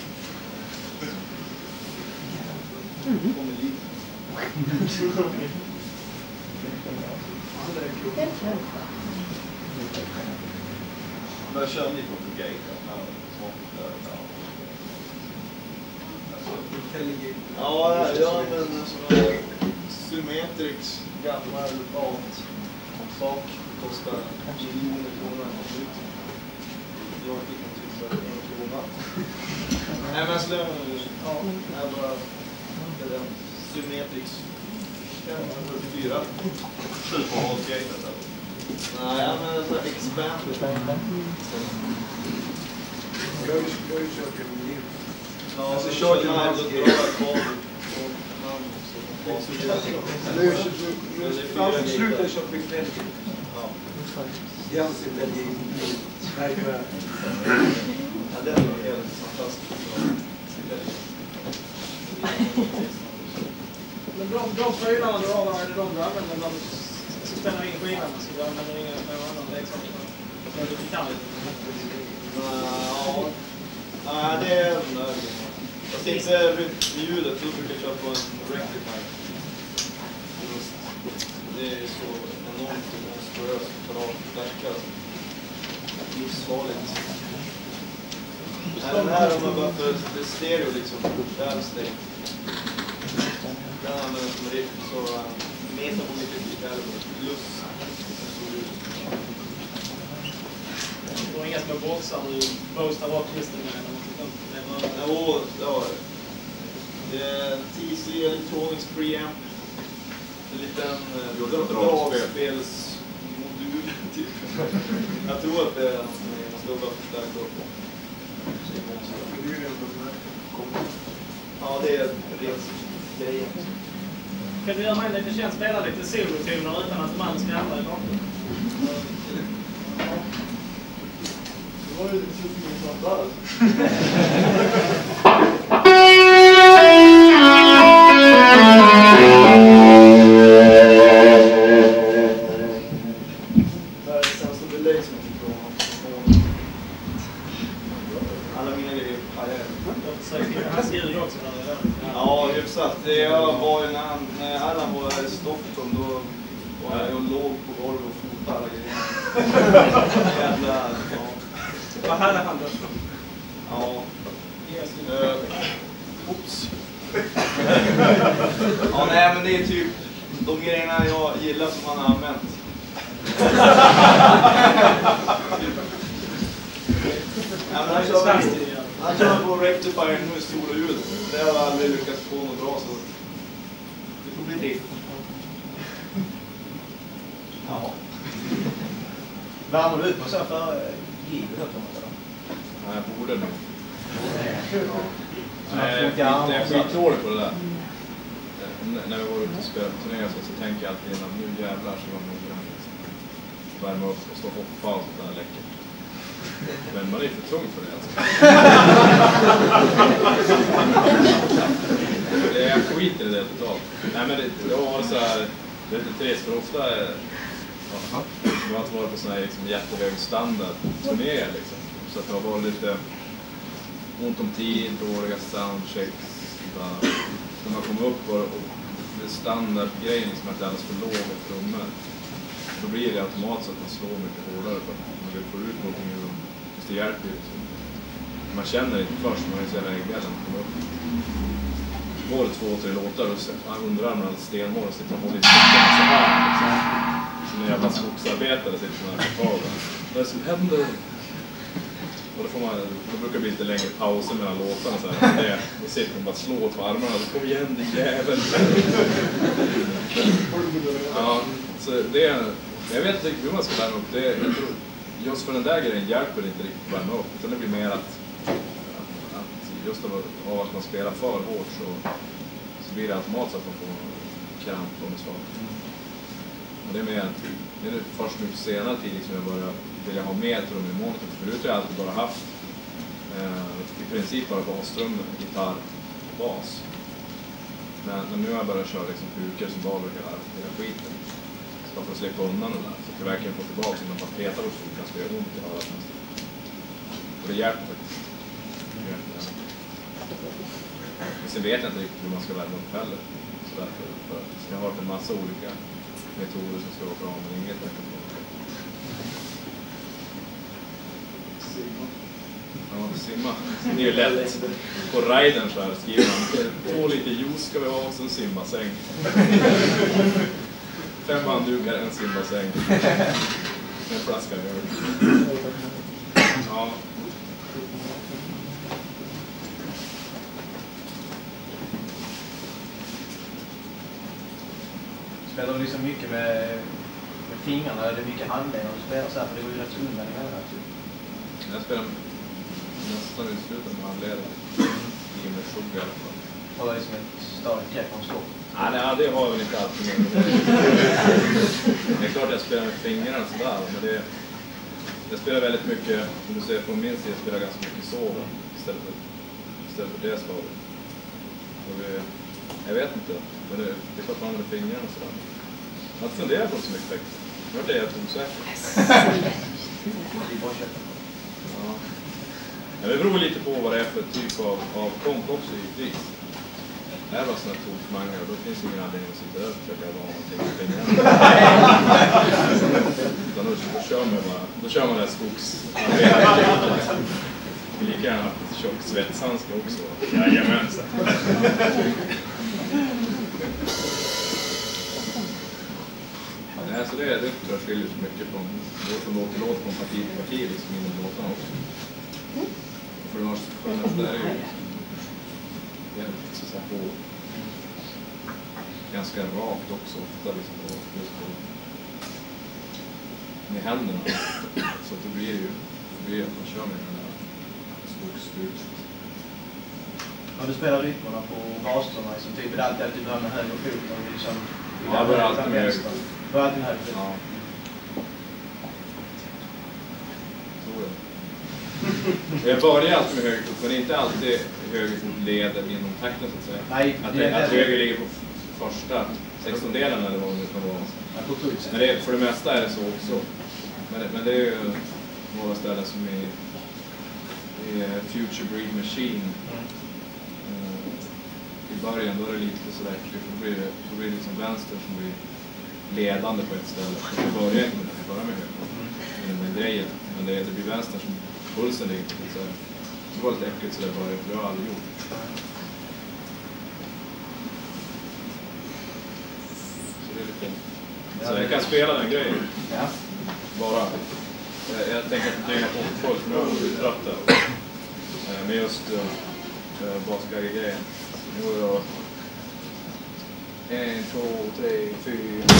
Där kör ni på gate. Ja, jag använder en sån här Symmetrics gammal vat sak. Kostar miljoner kronor på nytt. Jag fick en typ för 1 krona. Nej men slår jag bara Symmetrics 544. Slut på hållgate. Nej, jag använder så här expand. Jag har ju kört genom min. Ja, så kör jag här så drar jag kvar på namn också. Jag slutar köra med Fredrik. Ja. Jag anser det är nej, Ja, den är helt fantastisk. Men de prylarna du har, är det de du använder när du spänner in skivan? Så du använder inga annan leksaker? Så du kan inte? Nej, det är en där. Jag tänkte vid ljudet, då brukar jag köra på en rectifier. Det är så enormt monstruöst för att fläcka. Livsfarligt. Den här har man bara för stereo liksom. Det här är steg. Den använder som riff så metar på mycket plus. Du har inga små boxar du boostar rocklistan med? Jo, det har jag. Det är TC Electronics preamp. En liten dragspelsmodul typ. Jag tror att det är en stora förstärkare på. Ja, det är resgrejen. Kan du göra mig lite känd, spela lite solotoner utan att man ska ändra i bakgrunden? Det var ju lite sånt där. Det här är sämsta delay som jag tycker om. Alla mina grejer pajar. Hans ljud också där. Ja, hyfsat. Jag var ju när Allan var här i Stockholm, då var jag och låg på golvet och fotade alla grejer. Jävla, ja. Vad hade han då? Ja. Oops. Ja, nej men det är typ de grejerna jag gillar som man har använt. Ja, men han kör på rectifier nu i stor och ljud. Det har jag aldrig lyckats få något bra så det får bli drift. Ja. Värmer du ut på så för gig? Nej, jag borde nog. Nej, jag är skitdålig på det där. När vi var ute och spelade på turnéer så tänker jag alltid innan nu jävlar så var nog värma upp och stå och hoppa och sånt där läckert. Men man är för tung för det alltså. Jag skiter i det totalt. Nej men det var så här, det är lite trist för ofta jag har inte varit på sån här liksom, jättehög standard turnéer liksom. Så att det har varit lite ont om tid, dåliga soundchecks. När man kommer upp och det är standardgrejen som att det är alldeles för låg och trummor. Då blir det automatiskt att man slår mycket hårdare för att man vill få ut någonting ur dem. Just det hjälper ju. Man känner inte först, man är så jävla äggad när man kommer upp. Går det 2-3 låtar och så underarmarna stenhård och sitter och håller i stickarna så här. Liksom. Som en jävla skogsarbetare sitter man här på tagen. Vad är det som händer? Och då brukar det bli lite längre pauser mellan låtarna så här. Då sitter man bara slår på armarna och kom igen din jävel. Ja, så det är, jag vet inte hur man ska lära upp det. Jag tror just för den där grejen hjälper det inte riktigt att värma upp. Utan det blir mer att just av att man spelar för hårt så blir det automatiskt att man får kramp och slag. Och det är mer det är först nu på senare tid som jag börjar vilja ha mer trum i monitorn. Förut har jag alltid bara haft i princip bara Hagström, gitarr och bas. Men nu har jag börjat köra liksom pukor som bara hela skiten. Så för att släppa undan den där. Så att jag verkligen får tillbaka när man petar och så ganska gör ont i örat nästan. Och det hjälper faktiskt. Men sen vet jag inte riktigt hur man ska värma upp heller. Så därför, för jag har hört en massa olika metoder som ska vara bra, men inget verkar bra. Ja, simma. Det är ju lätt. På riden så här skriver man 2 liter juice ska vi ha och sen simbassäng. 5 handdukar, en simbassäng. En flaska öl. Ja. Spelar du liksom mycket med fingrarna eller mycket handled när du spelar så här? För det går ju rätt så undan i hela typ. Jag spelar nästan uteslutande med handleden. I Meshuggah i alla fall. Har du liksom ett stadigt grepp om skåp? Nej, det har jag väl inte alltid med. Det är klart att jag spelar med fingrarna sådär. Men jag spelar väldigt mycket, som du ser på min sida, jag spelar ganska mycket så istället för det slaget. Jag vet inte, men det är klart man använder fingrarna och sådär. Jag har inte funderat på så mycket faktiskt. Jag har det helt osäker. Ja. Det beror lite på vad det är för typ av konk också givetvis. Det här var sådana här tokmangar och då finns det ingen anledning att sitta där och försöka vara någonting med fingrarna. Utan då kör man det här skogsarbetet. Vi lika gärna haft ett tjock svetshandska också. Jajamensan. Nej, så det tror jag skiljer så mycket från låt till låt, från parti till parti liksom inom låtarna också. För det mesta är ju jävligt så här på ganska rakt också ofta liksom just på med händerna. Så att det blir ju att man kör med den här skogsstuket. Ja, du spelar rytmerna på bastrarna som typ är det alltid att du börjar med höger fot och liksom... Ja, jag börjar alltid med höger fot. Du börjar alltid med höger fot? Ja. Jag börjar alltid med höger fot, men inte alltid höger fot leder inom takten så att säga. Nej, att höger ligger på första 16-delen eller vad det kan vara. Men för det mesta är det så också. Men det är ju några ställen som är Future Breed Machine. I början då är det lite sådär, då blir det liksom vänster som blir ledande på ett ställe. Det börjar inte med höger med grejen, men det blir vänster som pulsen ligger på. Så det var lite äckligt så det började, för det har jag aldrig gjort. Så det är lite... Så jag kan spela den grejen. Ja. Bara. Jag tänker att det är på folk som jag har blivit trött där. Med just basgagge-grejen. Nu är det 1, 2, 3, 4...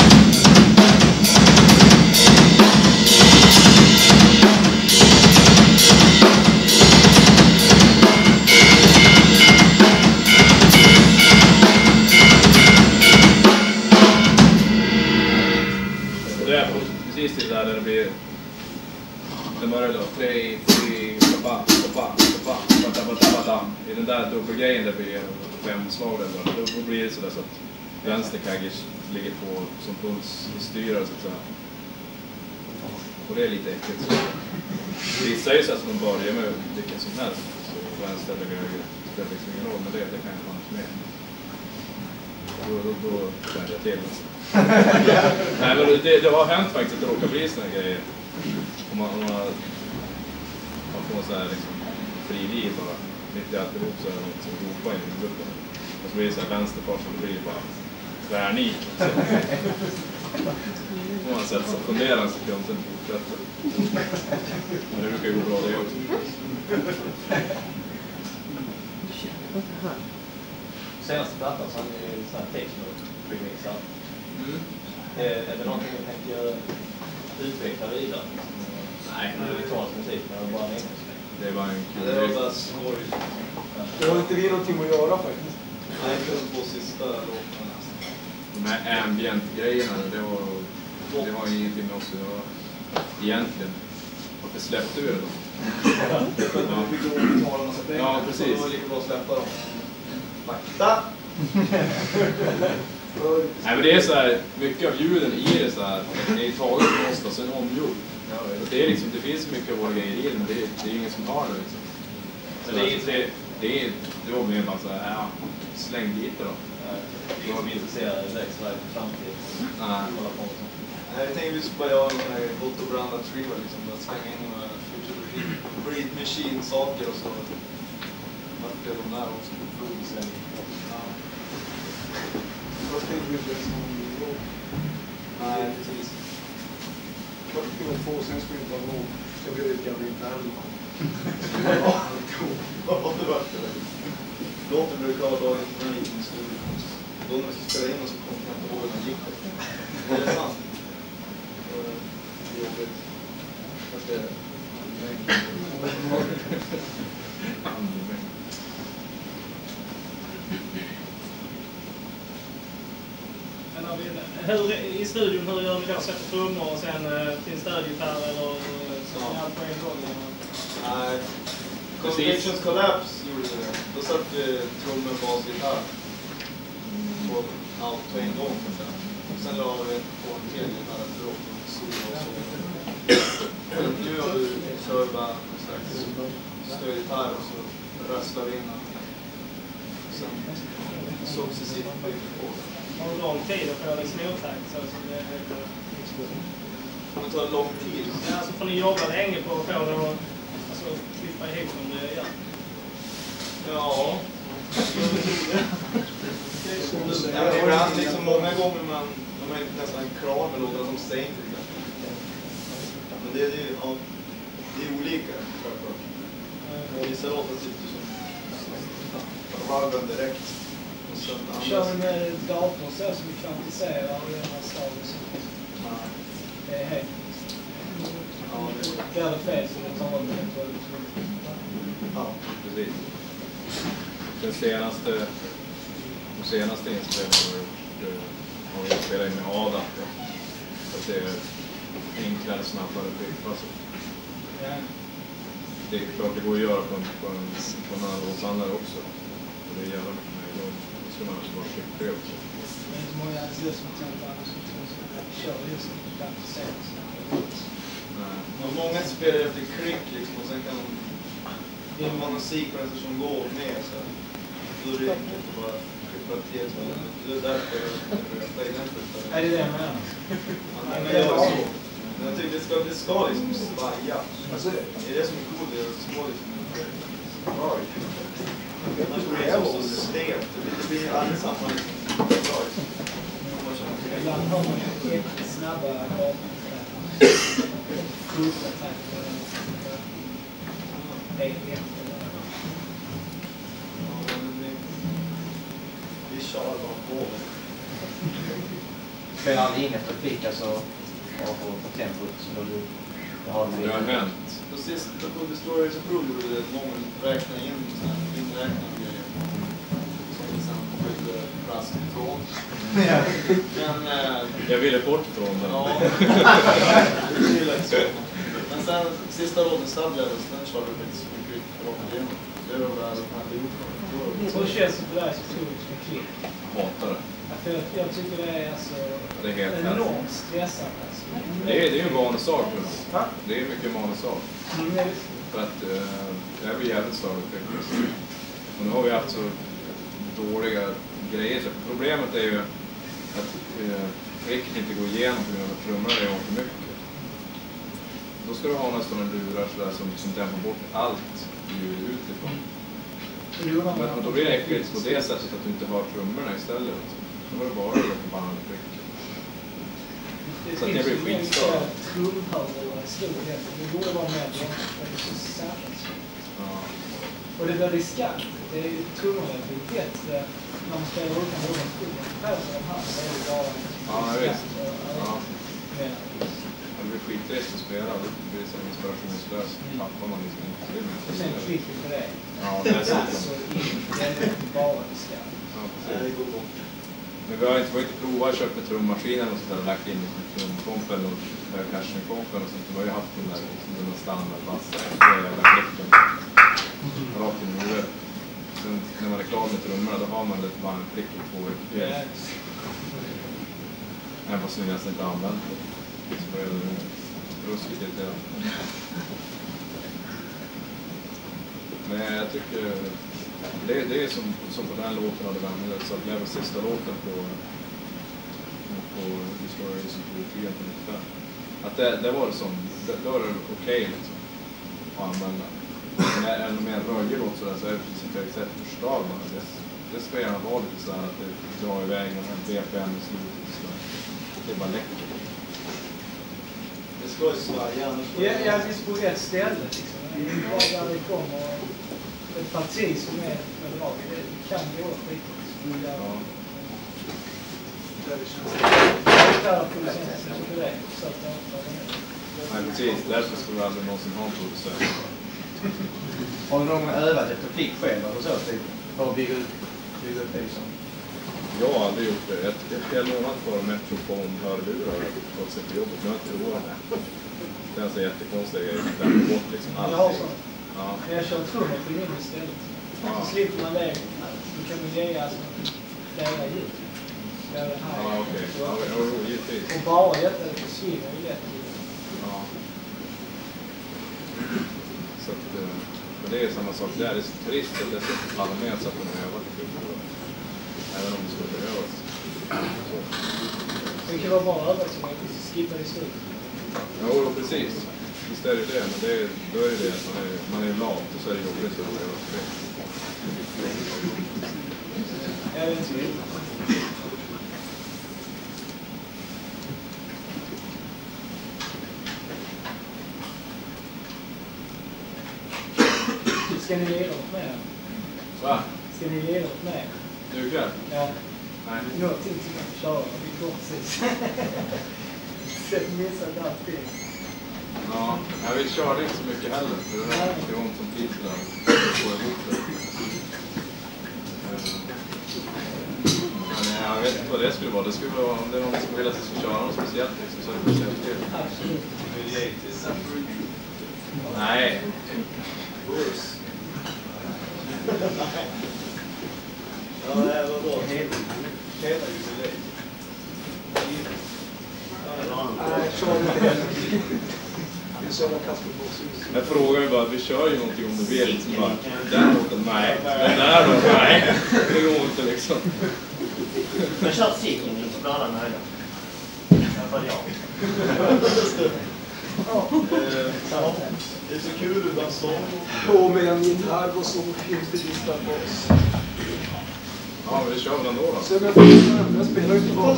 Det är precis till där det blir... Den börjar då 3, 4, i den där dubbelgrejen det blir 5 slag där, då blir det sådär så att vänster kagge ligger på som pulsstyrare så att säga. Och det är lite äckligt. Vissa är ju så att de börjar med vilken som helst, så vänster eller höger spelar liksom ingen roll, men det kan jag inte med. Då vänder jag till. Nej, men det har hänt faktiskt att det råkar bli såna grejer. Om man får så här liksom fri liv bara mitt i alltihop så är det något som ropar in i gruppen. Och så blir det så här vänsterfart som blir bara tvärnik. Får man sätta sig och fundera en sekund sen fortsätter. Men det brukar ju gå bra det också. Senaste plattan så hade vi sån här techno-remixar. Är det någonting vi tänker utveckla vidare? Nej, elektronisk musik, men det var bara en engelska. Det var en kul. Det var bara skoj. Det har inte vi någonting att göra faktiskt. Nej, inte de 2 sista låtarna. De här ambient-grejerna, det var ingenting med oss att göra. Egentligen. Varför släppte vi det då? Ja, precis. Det var lika bra att släppa dem. Fakta! Nej, men det är så här, mycket av ljuden i det så här, det är taget från oss och sen omgjort. Det är liksom, det finns mycket av våra grejer i det, men det är ingen som har det liksom. Så det var mer bara så här, ja, släng dit det då. Det är ingen som är intresserad i Sverige för framtiden. Nej, jag tänkte vi skulle bara göra en gott och blandat skiva liksom, bara slänga in några future breed machine-saker och så. Vart det de där också på produkten. Vad tänkte vi inte ens om det? Nej, precis. Först skulle de få, sen skulle vi inte ha någon. Så blir det ett jävla internal. Ja, det var det. Låten brukar ha dagens för mig i studion. Då när vi ska spela in och så kommer jag inte ihåg hur man gick det. Det är sant. Det är jobbigt. Först är det. I studion, hur gör ni då? Sätter trummor och sen till en stödgitarr eller sätter ni allt på en gång? Nej. Constellations Collapse gjorde det. Då satt vi trummor, bas, gitarr på allt på en gång. Sen la vi på en till gitarr efteråt och solo och så. Nu har vi kör bara en slags stödgitarr och så röstar vi in och sen successivt bygger på. Har det lång tid att få det småtakt så som det heter? Det tar lång tid. Ja, alltså får ni jobba länge på att få det och alltså, klippa ihop om det gör? Ja. Ibland liksom många gånger man är nästan klar med låtar som säger till exempel. Men det är ju ja, det är olika självklart. Vissa låtar sitter som varven direkt. Kör med datorn så som vi kvantiserar och gör här slaget så. Det är helt... Blir det fel så det tar det helt väldigt. Ja, precis. De senaste inspelningarna har vi spelat in med Ada. Så att det är enklare, snabbare skicka. Det är klart det går att göra på en låtsamlare också. Och det är jävla mycket med igång. Det ska man alltså bara skicka också. Det är inte många ljusmetoder som kör just kvalificerat. Många spelar efter klick liksom och sen kan de ha någon sequencer som går med så då är det enkelt att bara klippa till så det är därför jag rösta i den flyttan. Är det det jag menar? Men jag gör så. Men jag tycker det ska liksom svaja. Det är det som är coolt, det är att små liksom annars blir det så stelt. Det blir aldrig samma liksom. Ibland har man snabba skjuta takter. Vi kör bara på. Spelar ni in efter klick alltså på tempot så då har du... Det har hänt. På sist på The Stories of Prove gjorde det någon räkna in inräkna och grejer. Sen skyllde raskt ifrån. Men... jag ville bort från den. Ja. Det är lätt så. Men sen sista låten Subjects, den kör du faktiskt mycket rakt igenom. Det var väl det hade gjort. Hur känns det för dig som tog med klick? Hatar det. Jag tycker det är alltså det är helt enormt stressande. Alltså. Det är ju en vanlig sak. Det är mycket vanlig sak. För att jag blir jävligt större tekniskt. Och nu har vi haft så dåliga grejer. Så problemet är ju att klicken inte går igenom på grund av att trummorna är för mycket. Då ska du ha nästan en lurar som dämpar bort allt ljud utifrån. Men då blir det äckligt på det sättet att du inte har trummorna istället. Då var det bara det förbannade klicken. Så att jag blir skitstörd. Trumhörlurar i storhet. Det borde vara med det är så särskilt. Ja. Och det blir riskant. Det är trummorna blir bättre när man spelar utan någon trumma. Här så de här så är det bara... Ja, visst. Ja. det blir skittrist att spela. Det blir så inspirationslöst. Tappar man liksom inte. Och sen skiter på det. Ja, det är sant. Så det är bara det ska. Ja, precis. Men vi har inte provat att köpa trummaskinen och sådär och lagt in i trumkompen och percussionkompen och sånt. Vi har ju haft den där standardbassen. Det är jävla klicken. Rakt i huvudet. Sen när man är klar med trummorna då har man bara en klick i 2 veckor. Även fast vi nästan inte använt det. Så är det ruskigt lite. Men jag tycker det är som på den här låten hade vi använt. Så att det var sista låten på Destroyers of the att det var det som det var okej liksom att använda. Men är det mer röjig låt så är det precis ett sätt förslag. Det ska gärna vara lite så här att det drar iväg en BPM i slutet. Så det är bara läckert. Det ska ju svaja. Ja, visst på rätt ställe liksom. Där det kommer ett parti som är med drag. Det kan gå skit. Ja. Nej, precis. Därför skulle vi aldrig någonsin ha en producent. Har du någon övat ett replik själv eller så? För att bygga upp det liksom? Jag har aldrig gjort det. Jag lånat på Metropon hörlurar och sett på jobbet. Nu har jag inte råd med. Det är alltså jättekonstiga grejer. Det är bort liksom allt. Jag har så. Ja. Jag kör trummor på linje istället. Så slipper man det. Du kan väl ge alltså flera ljud. Ja, okej. Ja, givetvis. Och bara detta försvinner ju lätt. Ja. Så att, men det är samma sak där. Det är så trist att jag sitter alla med så att de har övat lite. Även om det skulle behövas. Det kan vara bara övat som att skippa i slutet. Ja, precis. Visst är det det. Men då är det att man är lat och så är det jobbigt att öva det. Jag vet inte. Ska ni ge något mer? Va? Ska ni ge något mer? Dugar? Ja. Nej. Någonting som man får köra. Vi går precis. Missat allting. Ja, jag vill köra inte så mycket heller. För det är ont som tid för att få ihop det. Men jag vet inte vad det skulle vara. Det skulle vara om det är någon som vill att jag ska köra något speciellt. Så är det speciellt till. Absolut. Nej. Ja, det var bra. Hela jubileet. Nej, kör inte heller. Vi kör Kasper på oss. Jag frågar ju bara att vi kör ju någonting om du vill. Så bara, den låten, nej. Den där låten, nej. Det går inte liksom. Men kör Siken i så blir alla nöjda. I alla fall jag. Det är så kul utan sång. På med en gitarr och så finns det listan på oss. Ja, men vi kör väl ändå då. Så jag spelar inte bas.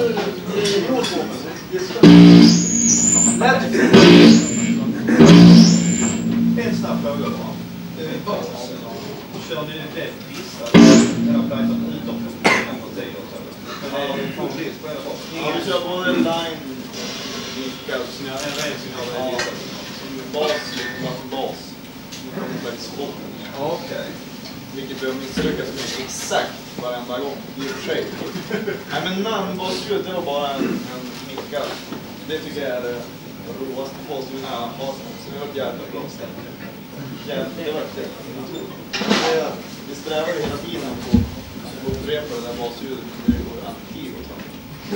En snabb fråga bara. Bas. Kör ni det vissa? Eller plajtat utom en parti och så? Men det är en full list på hela bas. Vi kör både line, vinkar, en ren signal och en lista. Bas, bas. Okej. Vilket behöver misslyckas med exakt varenda gång. I och för sig. Nej men namnbasljud, det var bara en mickar. Det tycker jag är det roaste basljuden jag har. Så det var ett jävla bra ställe. Det var det. Vi strävar ju hela tiden på att upprepa det där basljudet. Det går alltid och så.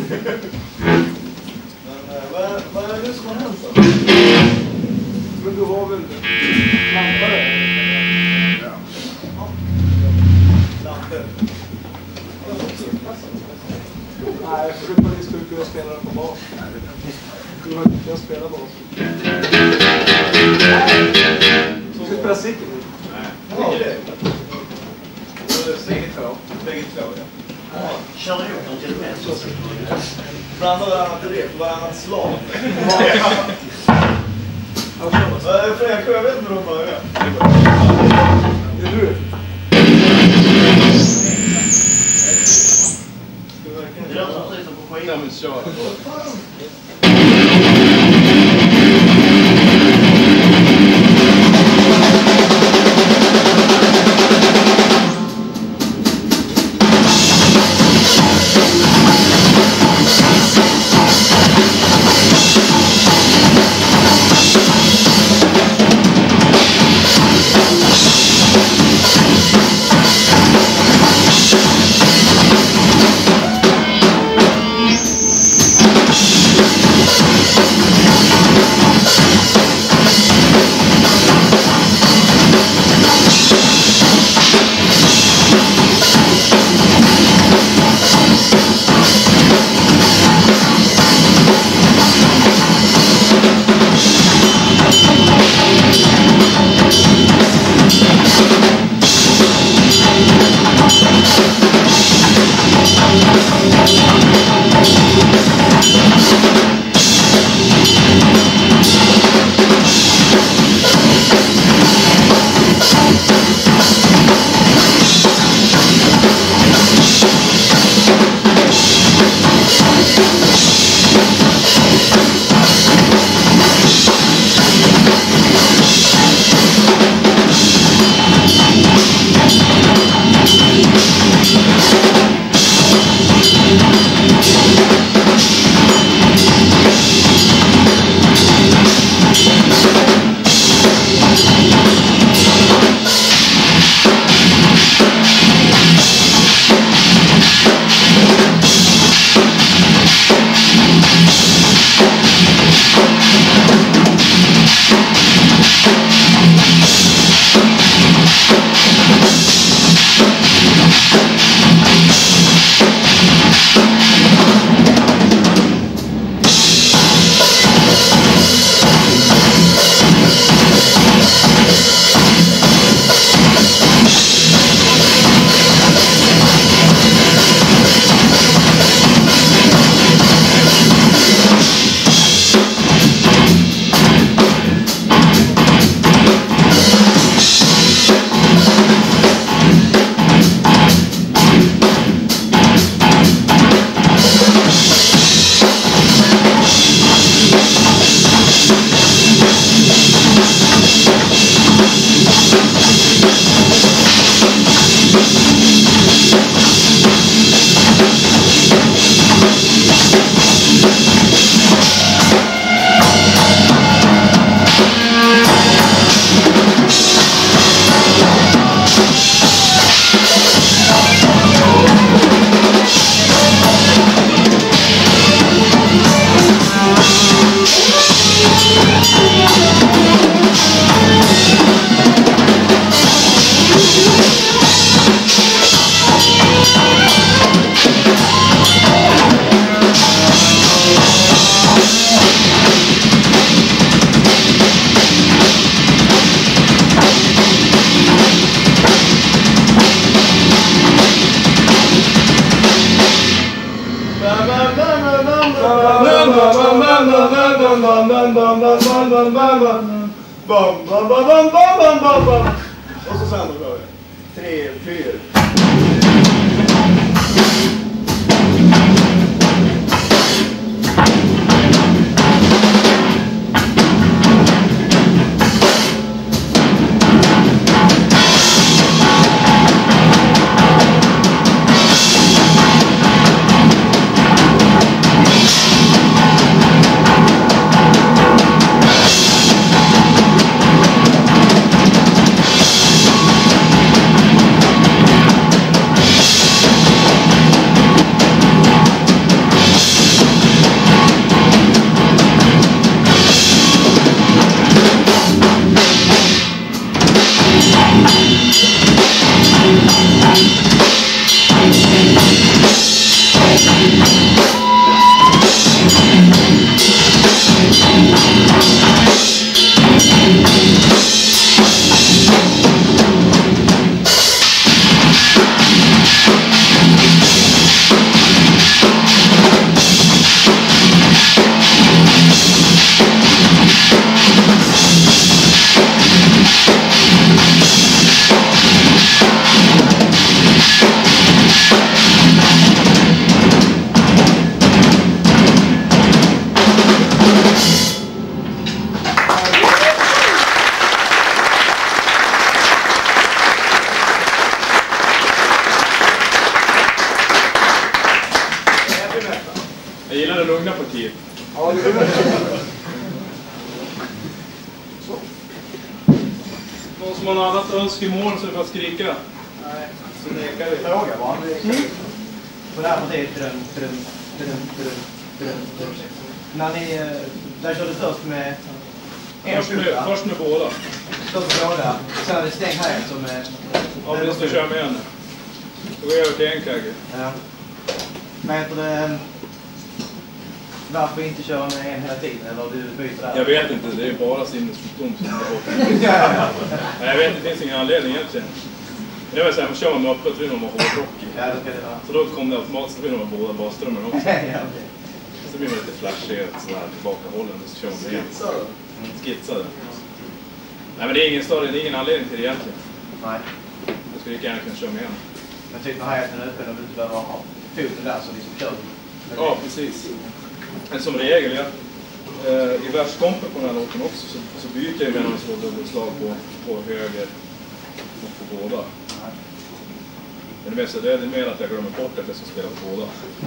Men vad är det som har hänt då? Men du har väl lampare? Ja. Lampor. Nej, för du får skulle kunna spela den på bas. Du har inte kunnat spela bas. Du ska spela Siken? Nej. Det är det. Bägge två, ja. Kör ihop dem till med. Blanda varannat rep, varannat slag. Jag vet inte vad de bara gör. Är du? Det låter precis som på skivan. Ja, men kör. Och så sen då börjar vi. 3, 4. Jag gillar det lugna partiet. Ja, det är det. Någon som har något annat önskemål så är det bara att skrika. Nej. Så nekar vi. Fråga bara. På det här partiet, när ni, där körde först med en skjuta. Först med båda. Först med båda. Sen hade det stängt här som är... Ja, vi måste köra med en. Då går jag över till en kagge. Ja. Vad heter det? Varför inte köra med en hela tiden? Eller du byter där? Jag vet inte, det är bara sinnessjukdom som är borta. Nej, jag vet, det finns ingen anledning egentligen. Jag vill säga, man kör med öppet vid någon man får rock i. Ja, det ska det vara. Så då kommer det automatiskt vid någon båda basströmmar också. Ja, okay. Så blir man lite flashigt, sådär tillbakahållande, så kör man med igen. Skitsade. Nej, men det är ingen större, det är ingen anledning till det egentligen. Nej. Jag skulle lika gärna kunna köra med igen. Men typ när här är öppen och du inte behöver ha foten där så liksom kör du. Ja, precis. Men som regel, i världskompen på den här låten också så byter jag mellan två dubbelslag på höger och på båda. Men det är mer att jag glömmer bort att jag ska spela på båda.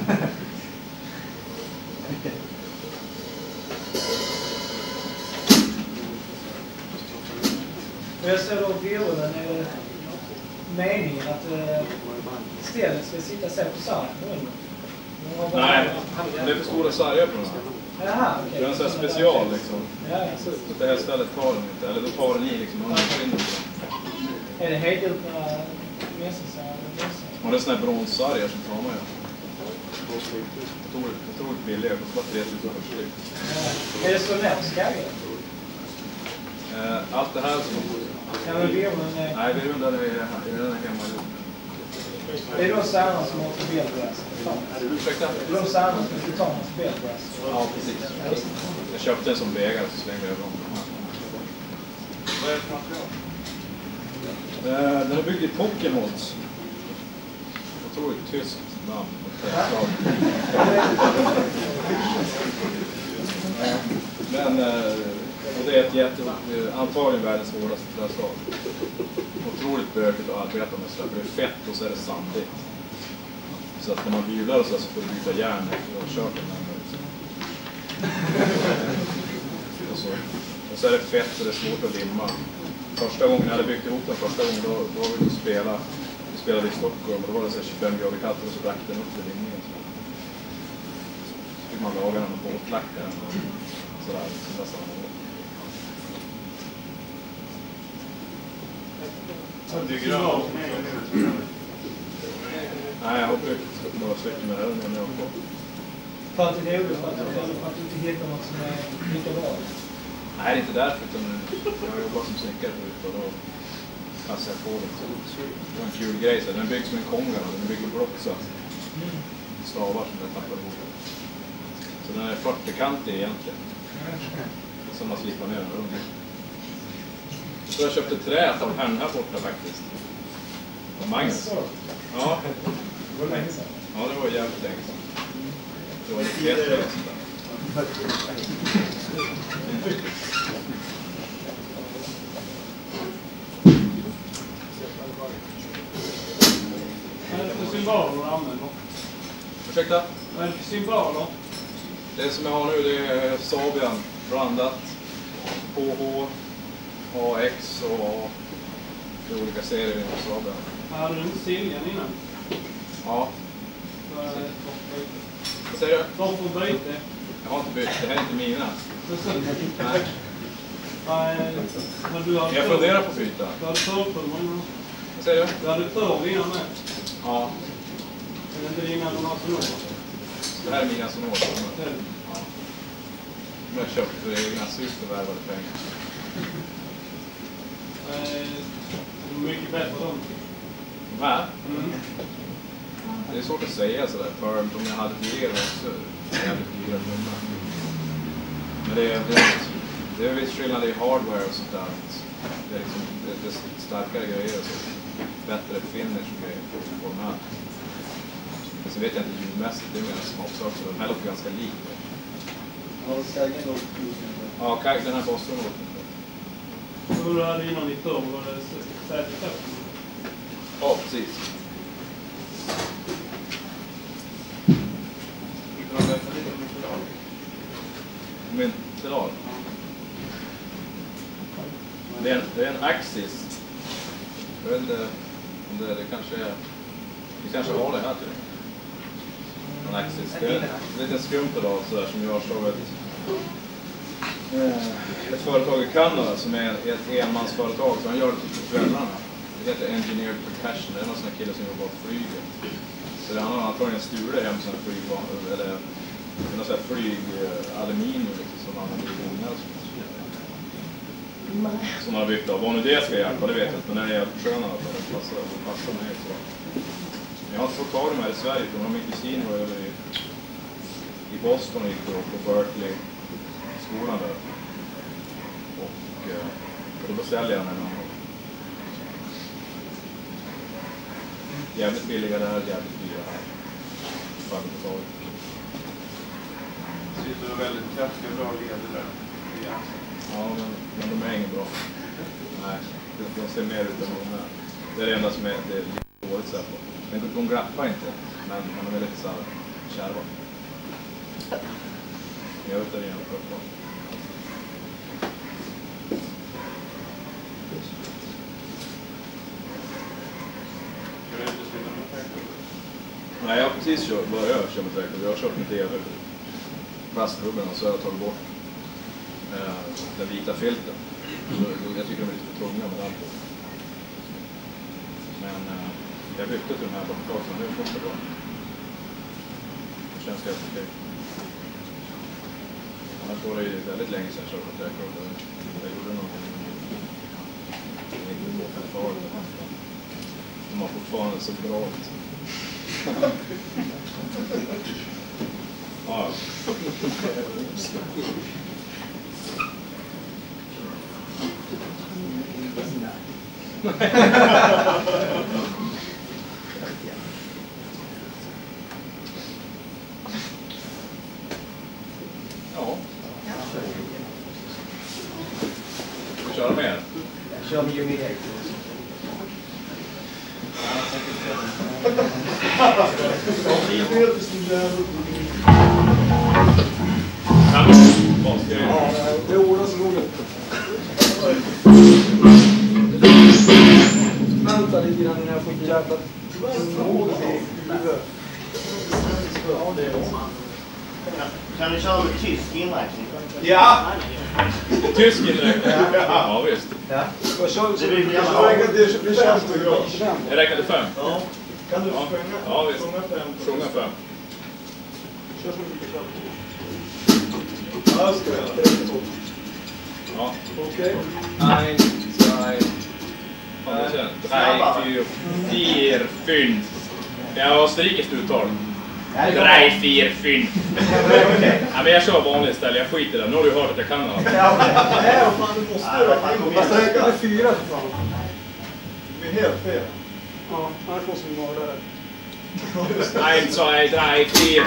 Jag ser då violen är meningen att stället ska sitta så på sargen. Nej, det är för stora sargar på den här. Jaha, okej. Det är en sån här special liksom. Ja, så det här stället tar den inte, eller då tar den i liksom. Är det helgjutna mässor? Ja, det är såna här bronssargar som tar man ju. Otroligt billiga, det kostar 3 000 för styck. Är det så nära skaggar? Allt det här som... Ja, men violen är... Nej, vi undrar det är hemma. Det är de särna som har till bellbrass. Ursäkta? Det är de särna som har gitarrens bellbrass. Ja, precis. Jag köpte en som vägar så slängde jag dem. Vad är det för material? Den är byggd i Pokémons. Otroligt tyst namn. Men och det är ett antagligen världens svåraste träslag. Otroligt bökigt att arbeta med sådär, för det är fett och så är det sandigt. Så att när man bilar och så får du byta järn efter att ha kört den här. Och så är det fett så det är svårt att limma. Första gången jag hade byggt ihop den första gången, då var vi och spelade i Stockholm och då var det så 25 grader kallt och så drack den upp till limningen. Så fick man laga den och båtlacka den och sådär. Bygger av. Nej, jag har byggt några stycken med den när jag har fått. För att det är oroligt för att du inte hittar något som är lika bra? Nej, det är inte därför. Utan jag jobbar som snickare förut och då passar på det. Det var en kul grej. Så den byggs som en konga. Den bygger block stavar som den tappar på. Så den är 40-kantig egentligen. Som man slipar ner den. Så jag köpte träet av henne här borta faktiskt. Av Magnus. Ja. Det var länge sedan. Ja, det var jävligt länge sedan. Det var lite jättelänge sedan. Vad är det för symboler du använder? Ursäkta? Vad är det för symboler? Det som jag har nu det är Sabian blandat. HH, AX och A. Det är olika serier inom Sabian. Hade du inte Siljan innan? Ja. Vad säger du? Varför byte? Jag har inte bytt, det här är inte mina. Nej. Jag funderar på att byta. Du hade förpulver innan. Vad säger du? Du hade förr innan med. Ja. Är det inte innan de har sonor? Det här är mina sonor. Ja. De har köpt för egna systervärvade pengar. Mycket bättre de. De här? Det är svårt att säga sådär. För om jag hade dyra också. Jävligt dyra nummer. Men det är viss skillnad i hardware och sånt där. Det är liksom det är starkare grejer och så. Bättre finish och grejer på de här. Men så vet jag inte ljudmässigt. Det är mer en smaksak. Så de här låter ganska lika. Ja, den här bossen låter. Hur du hade innan i förr var det säkert upp? Ja, precis. Myntelal. Det är en axis. Jag vet inte om det kanske är... Vi kanske har det här till. En axis. Det är en liten skumpedal sådär som görs av ett företag i Kanada som är ett enmansföretag. Så han gör det till kvällarna. Det heter Engineered Percussion. Det är någon sån här kille som jobbar på flyget. Så han har antagligen stulit hem sån här flygban eller någon sån här flygaluminium liksom, som han har blivit ungar. Som han har byggt av. Vad nu det ska hjälpa, det vet jag inte. Men den är jävligt skön att det passar mig. Så. Jag har inte fått tag i de här i Sverige. För min kusin var över i Boston och gick på Berkeley skolan där. Och då beställde jag den här. Jävligt billiga där, jävligt dyra här. Företag. Sitter du väldigt kraftiga bra leder där? Ja, men de är inget bra. Nej, de ser mer ut än de här. Det är det enda som är lite dåligt så här på. Men de grappar inte, men de är lite så här kärva. Jag vet att det är en företag. Nej, jag har precis börjat köra med träckor. Jag har kört med TV. Plastrubben och så har jag tagit bort den vita filten. Jag tycker de är lite för tunga med den på. Men jag bytte till den här borttak som nu är första bra. Det känns helt okej. Annars var det ju väldigt länge sedan jag körde med träckor. Jag gjorde någonting. Inte på kvar. De har fortfarande så bra ut. Ja. Ska vi köra med? Kör med Jimmy Haake. Det ordas roligt. Vänta lite grann innan jag får jävla Kan du köra med tysk inräkning? Ja! Tysk inräkning? Ja, visst. Ja. Jag räknar till 5. Ja. Kan du sjunga? Ja, visst. Sjunga 5. Kör så mycket kör. Ja, ska jag. Ja. Okej. 1, 2, 3, 4, 5. Jag har österrikiskt uttal. 3, 4, 5. Ja, men jag kör vanligt ställe, jag skiter där. Nu har du hört att jag kan allt. Ja, fan, du måste ju. Fast det räcker med 4 för fan. Det blir helt fel. Ja, annars måste vi vara där. 1, 2, 3, 4.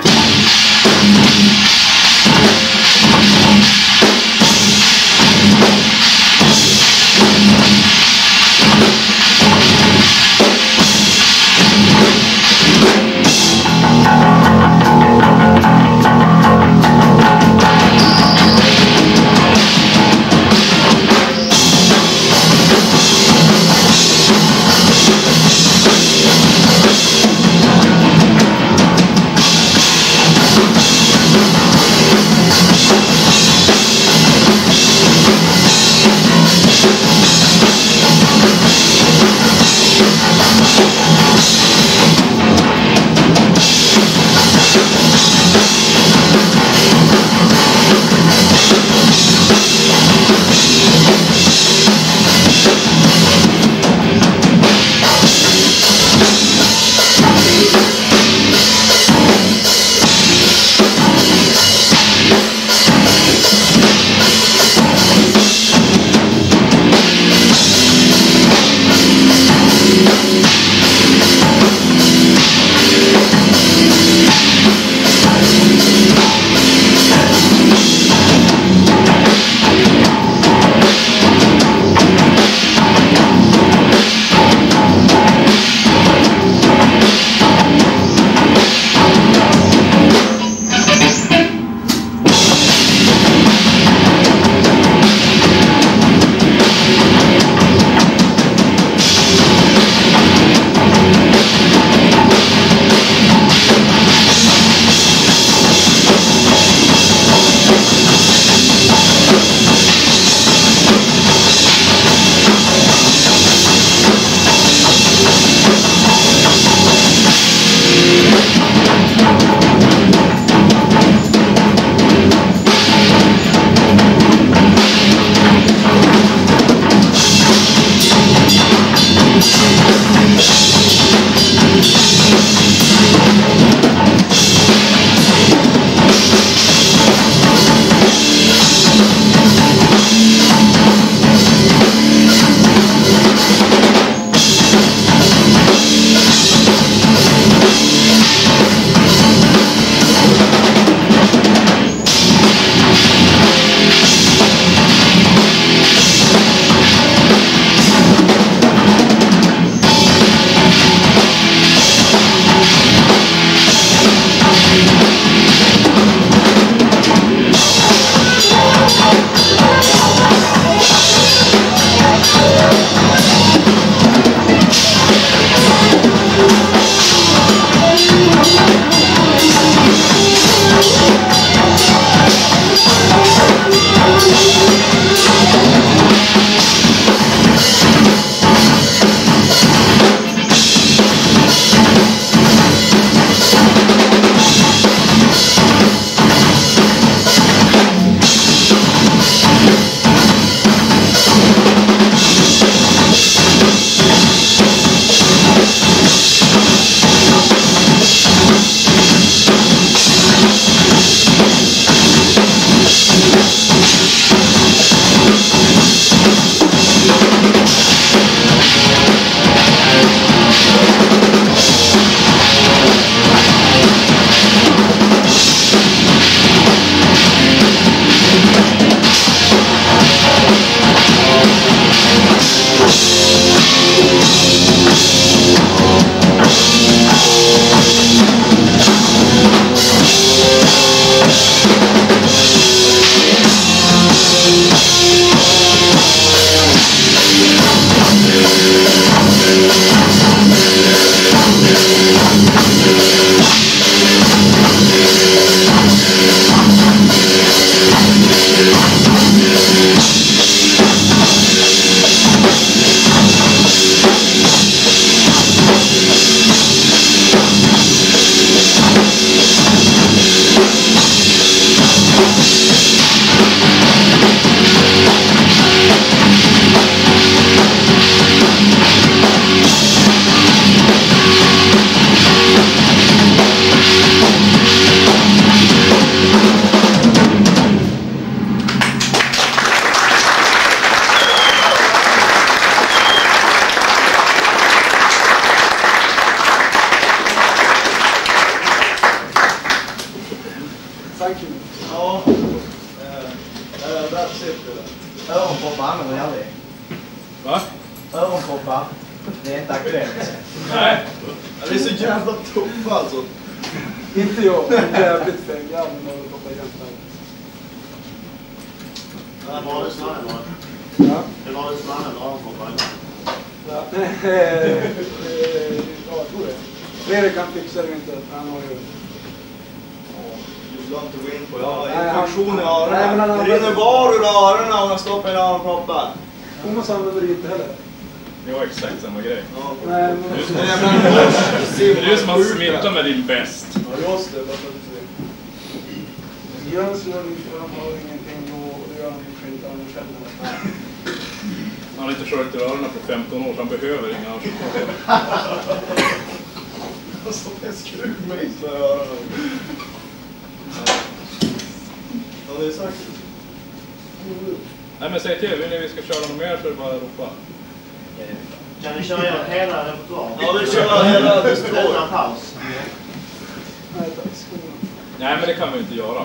Tack you. Ja. That's it. Öronproppar använder jag aldrig. Va? Öronproppar. Det är inte aktuellt. Nej. Det är så jävla tufft alltså. Inte jag. Jag är jävligt fäng. Jag använder öronproppar jämt. Det var det snarare var. Ja. Det var det snarare öronproppar. Ja, jag tror det. Fredrik kan fixa det inte. Han har ju... Du vill inte gå in på det. Nej, Infektion i nej, men öronen. han- Det rinner var ur öronen om jag stoppar i öronproppar. Thomas använder det inte heller. Det var exakt samma grej. Ja. Nej, men... Det är ju som att smitta med din bäst. Ja, just det. Varför inte det? Gör så för de har ingenting och det gör de ju inte om de känner det. Han har inte sköljt i öronen på 15 år så han behöver inga annars. Jag står med en skruvmejsel i öronen. Ja, det är sagt. Nej men säg till, vill ni vi ska köra något mer så är det bara att ropa. Kan ni köra hela repertoaren? Ja, vi kör hela Destroy. Utan paus. Nej, tack. Nej men det kan vi inte göra.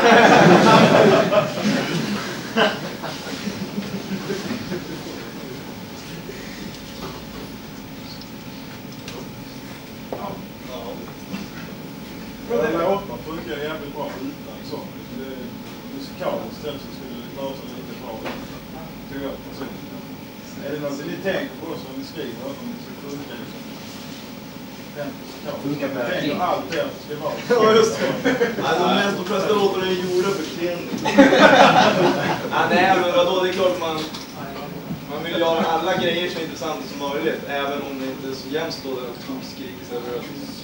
Den här åttan funkar jävligt bra utan sång. Musikaliskt så skulle det klara sig lite bra. Tycker jag personligen. Är det något ni tänker på som ni skriver att det ska funka liksom? Funkar med det. Tänker allt det att det ska vara. Ja, just det. Nej, de mest de flesta låtarna är gjorda för kvinnor. Ja, nej, men vadå, det är klart man vill göra alla grejer så intressanta som möjligt. Även om det inte är så jämnt står där och skriker så överallt.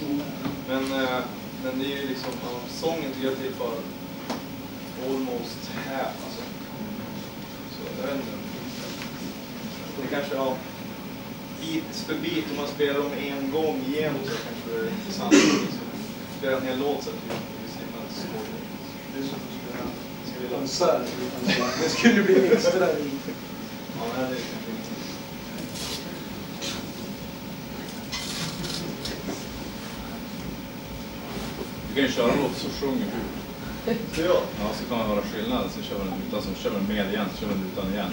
Men det är ju liksom, sången tycker jag tillför almost half alltså. Så jag vet inte. Det kanske, ja, bit för bit, om man spelar dem en gång igenom så kanske det är intressant liksom. Spela en hel låt så att vi slipper inte stå. Det är så att ska vi konsert. Det skulle bli en extra där i. Ja, nej, det är kanske inte. Du kan ju köra en låt så sjunger du. Ska jag? Ja, så kan man höra skillnad. Så kör man utan, så kör man med igen, så kör man utan igen.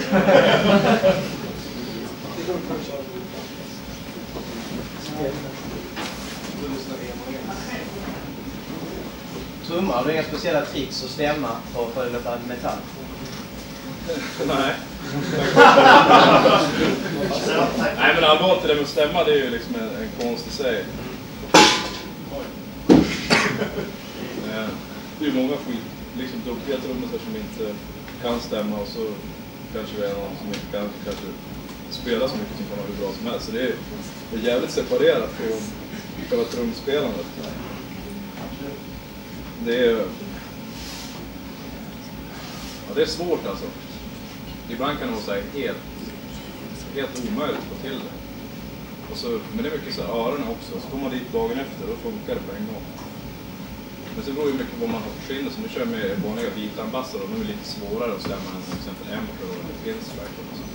Det går inte att köra. Trummar, har du inga speciella tricks att stämma för att låta metall? Nej. Nej men allvarligt det där med att stämma, det är ju liksom en konst i sig. Det är ju många liksom duktiga trummisar som inte kan stämma och så kanske det är någon som inte kan kanske spela så mycket som kan vara hur bra som helst. Så det är jävligt separerat från själva trumspelandet. Det är det är svårt alltså. Ibland kan det vara så här helt omöjligt att få till det. Och så, men det är mycket så här öronen också. Så kommer man dit dagen efter och funkar det på en gång. Men så beror ju mycket på vad man har för skinn. Så nu kör jag med vanliga vitaanbassar och de är lite svårare att stämma än till exempel Emperor och Finsverk och så.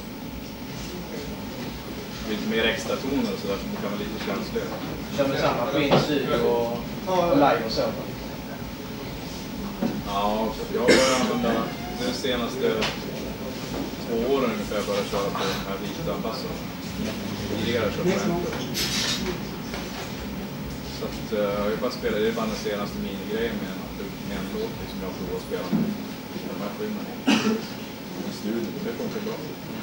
Lite mer extra toner och sådär som det kan vara lite känsligare. Kör med samma på studio och live och så? Ja, jag har börjat använda de senaste 2 åren ungefär börjat köra på de här vitaanbassorna. Tidigare kört på Emperor. Så att jag bara spelar, det är bara den senaste minigrejen med en låt som jag provar att spela med de här skivorna i studion. Det funkar bra.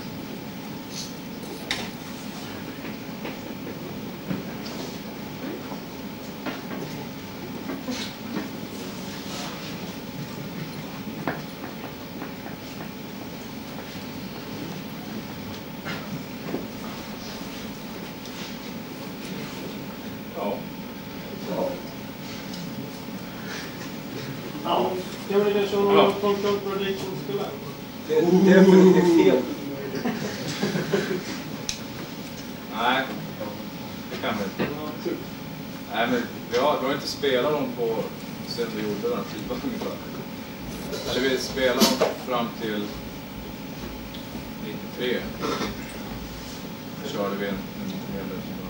Ska vi det köra någon kontrollprodik som spelar? Det är definitivt helt. Nej, det kan vi inte. Nej, men vi har inte spelat dem på sen vi gjorde den skivan ungefär. Eller vi spelade dem fram till 93. Då körde vi en hel del skiva.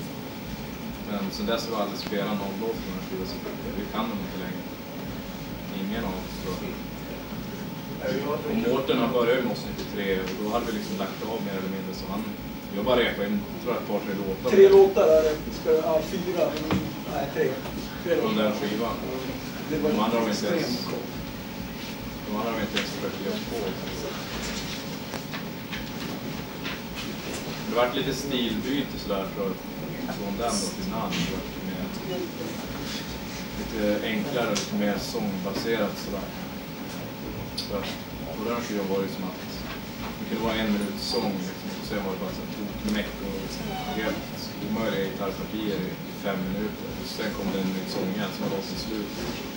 Men sen dess har vi aldrig spelat någon låt på den här skivan, så vi kan dem inte längre. ingen av oss. Och Mårten han började med oss 93 och då hade vi liksom lagt av mer eller mindre så han... Jag bara repade in, tror jag, ett par, 3 låtar. 3 låtar där, ja, 4, nej 3. Från den skivan. De andra har vi inte ens försökt ge oss på. Det har varit lite stilbyte sådär från den då till namn. Lite enklare, lite mer sångbaserat sådär. Så på den skivan var det som att det kunde vara 1 minut sång liksom, och sen var det bara så tokmäck och helt omöjliga gitarrpartier i 5 minuter. Och sen kom det en ny sång igen som var låten slut.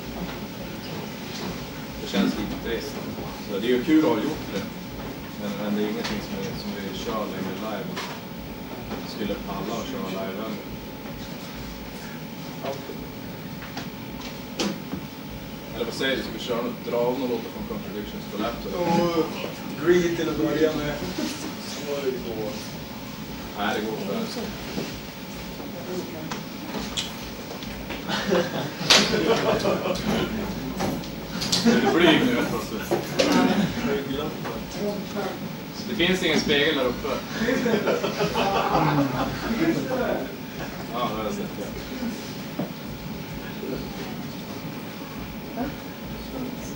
Det känns lite trist. Så det är ju kul att ha gjort det. Men det är ingenting som vi kör längre live. Skulle palla att köra live. Eller vad säger du? Ska vi köra något, dra av några låtar från Contradictions på laptop? Greed till att börja med. Nej, det går inte. Det blir nu plötsligt. Det finns ingen spegel där uppe. Ja, det har jag sett.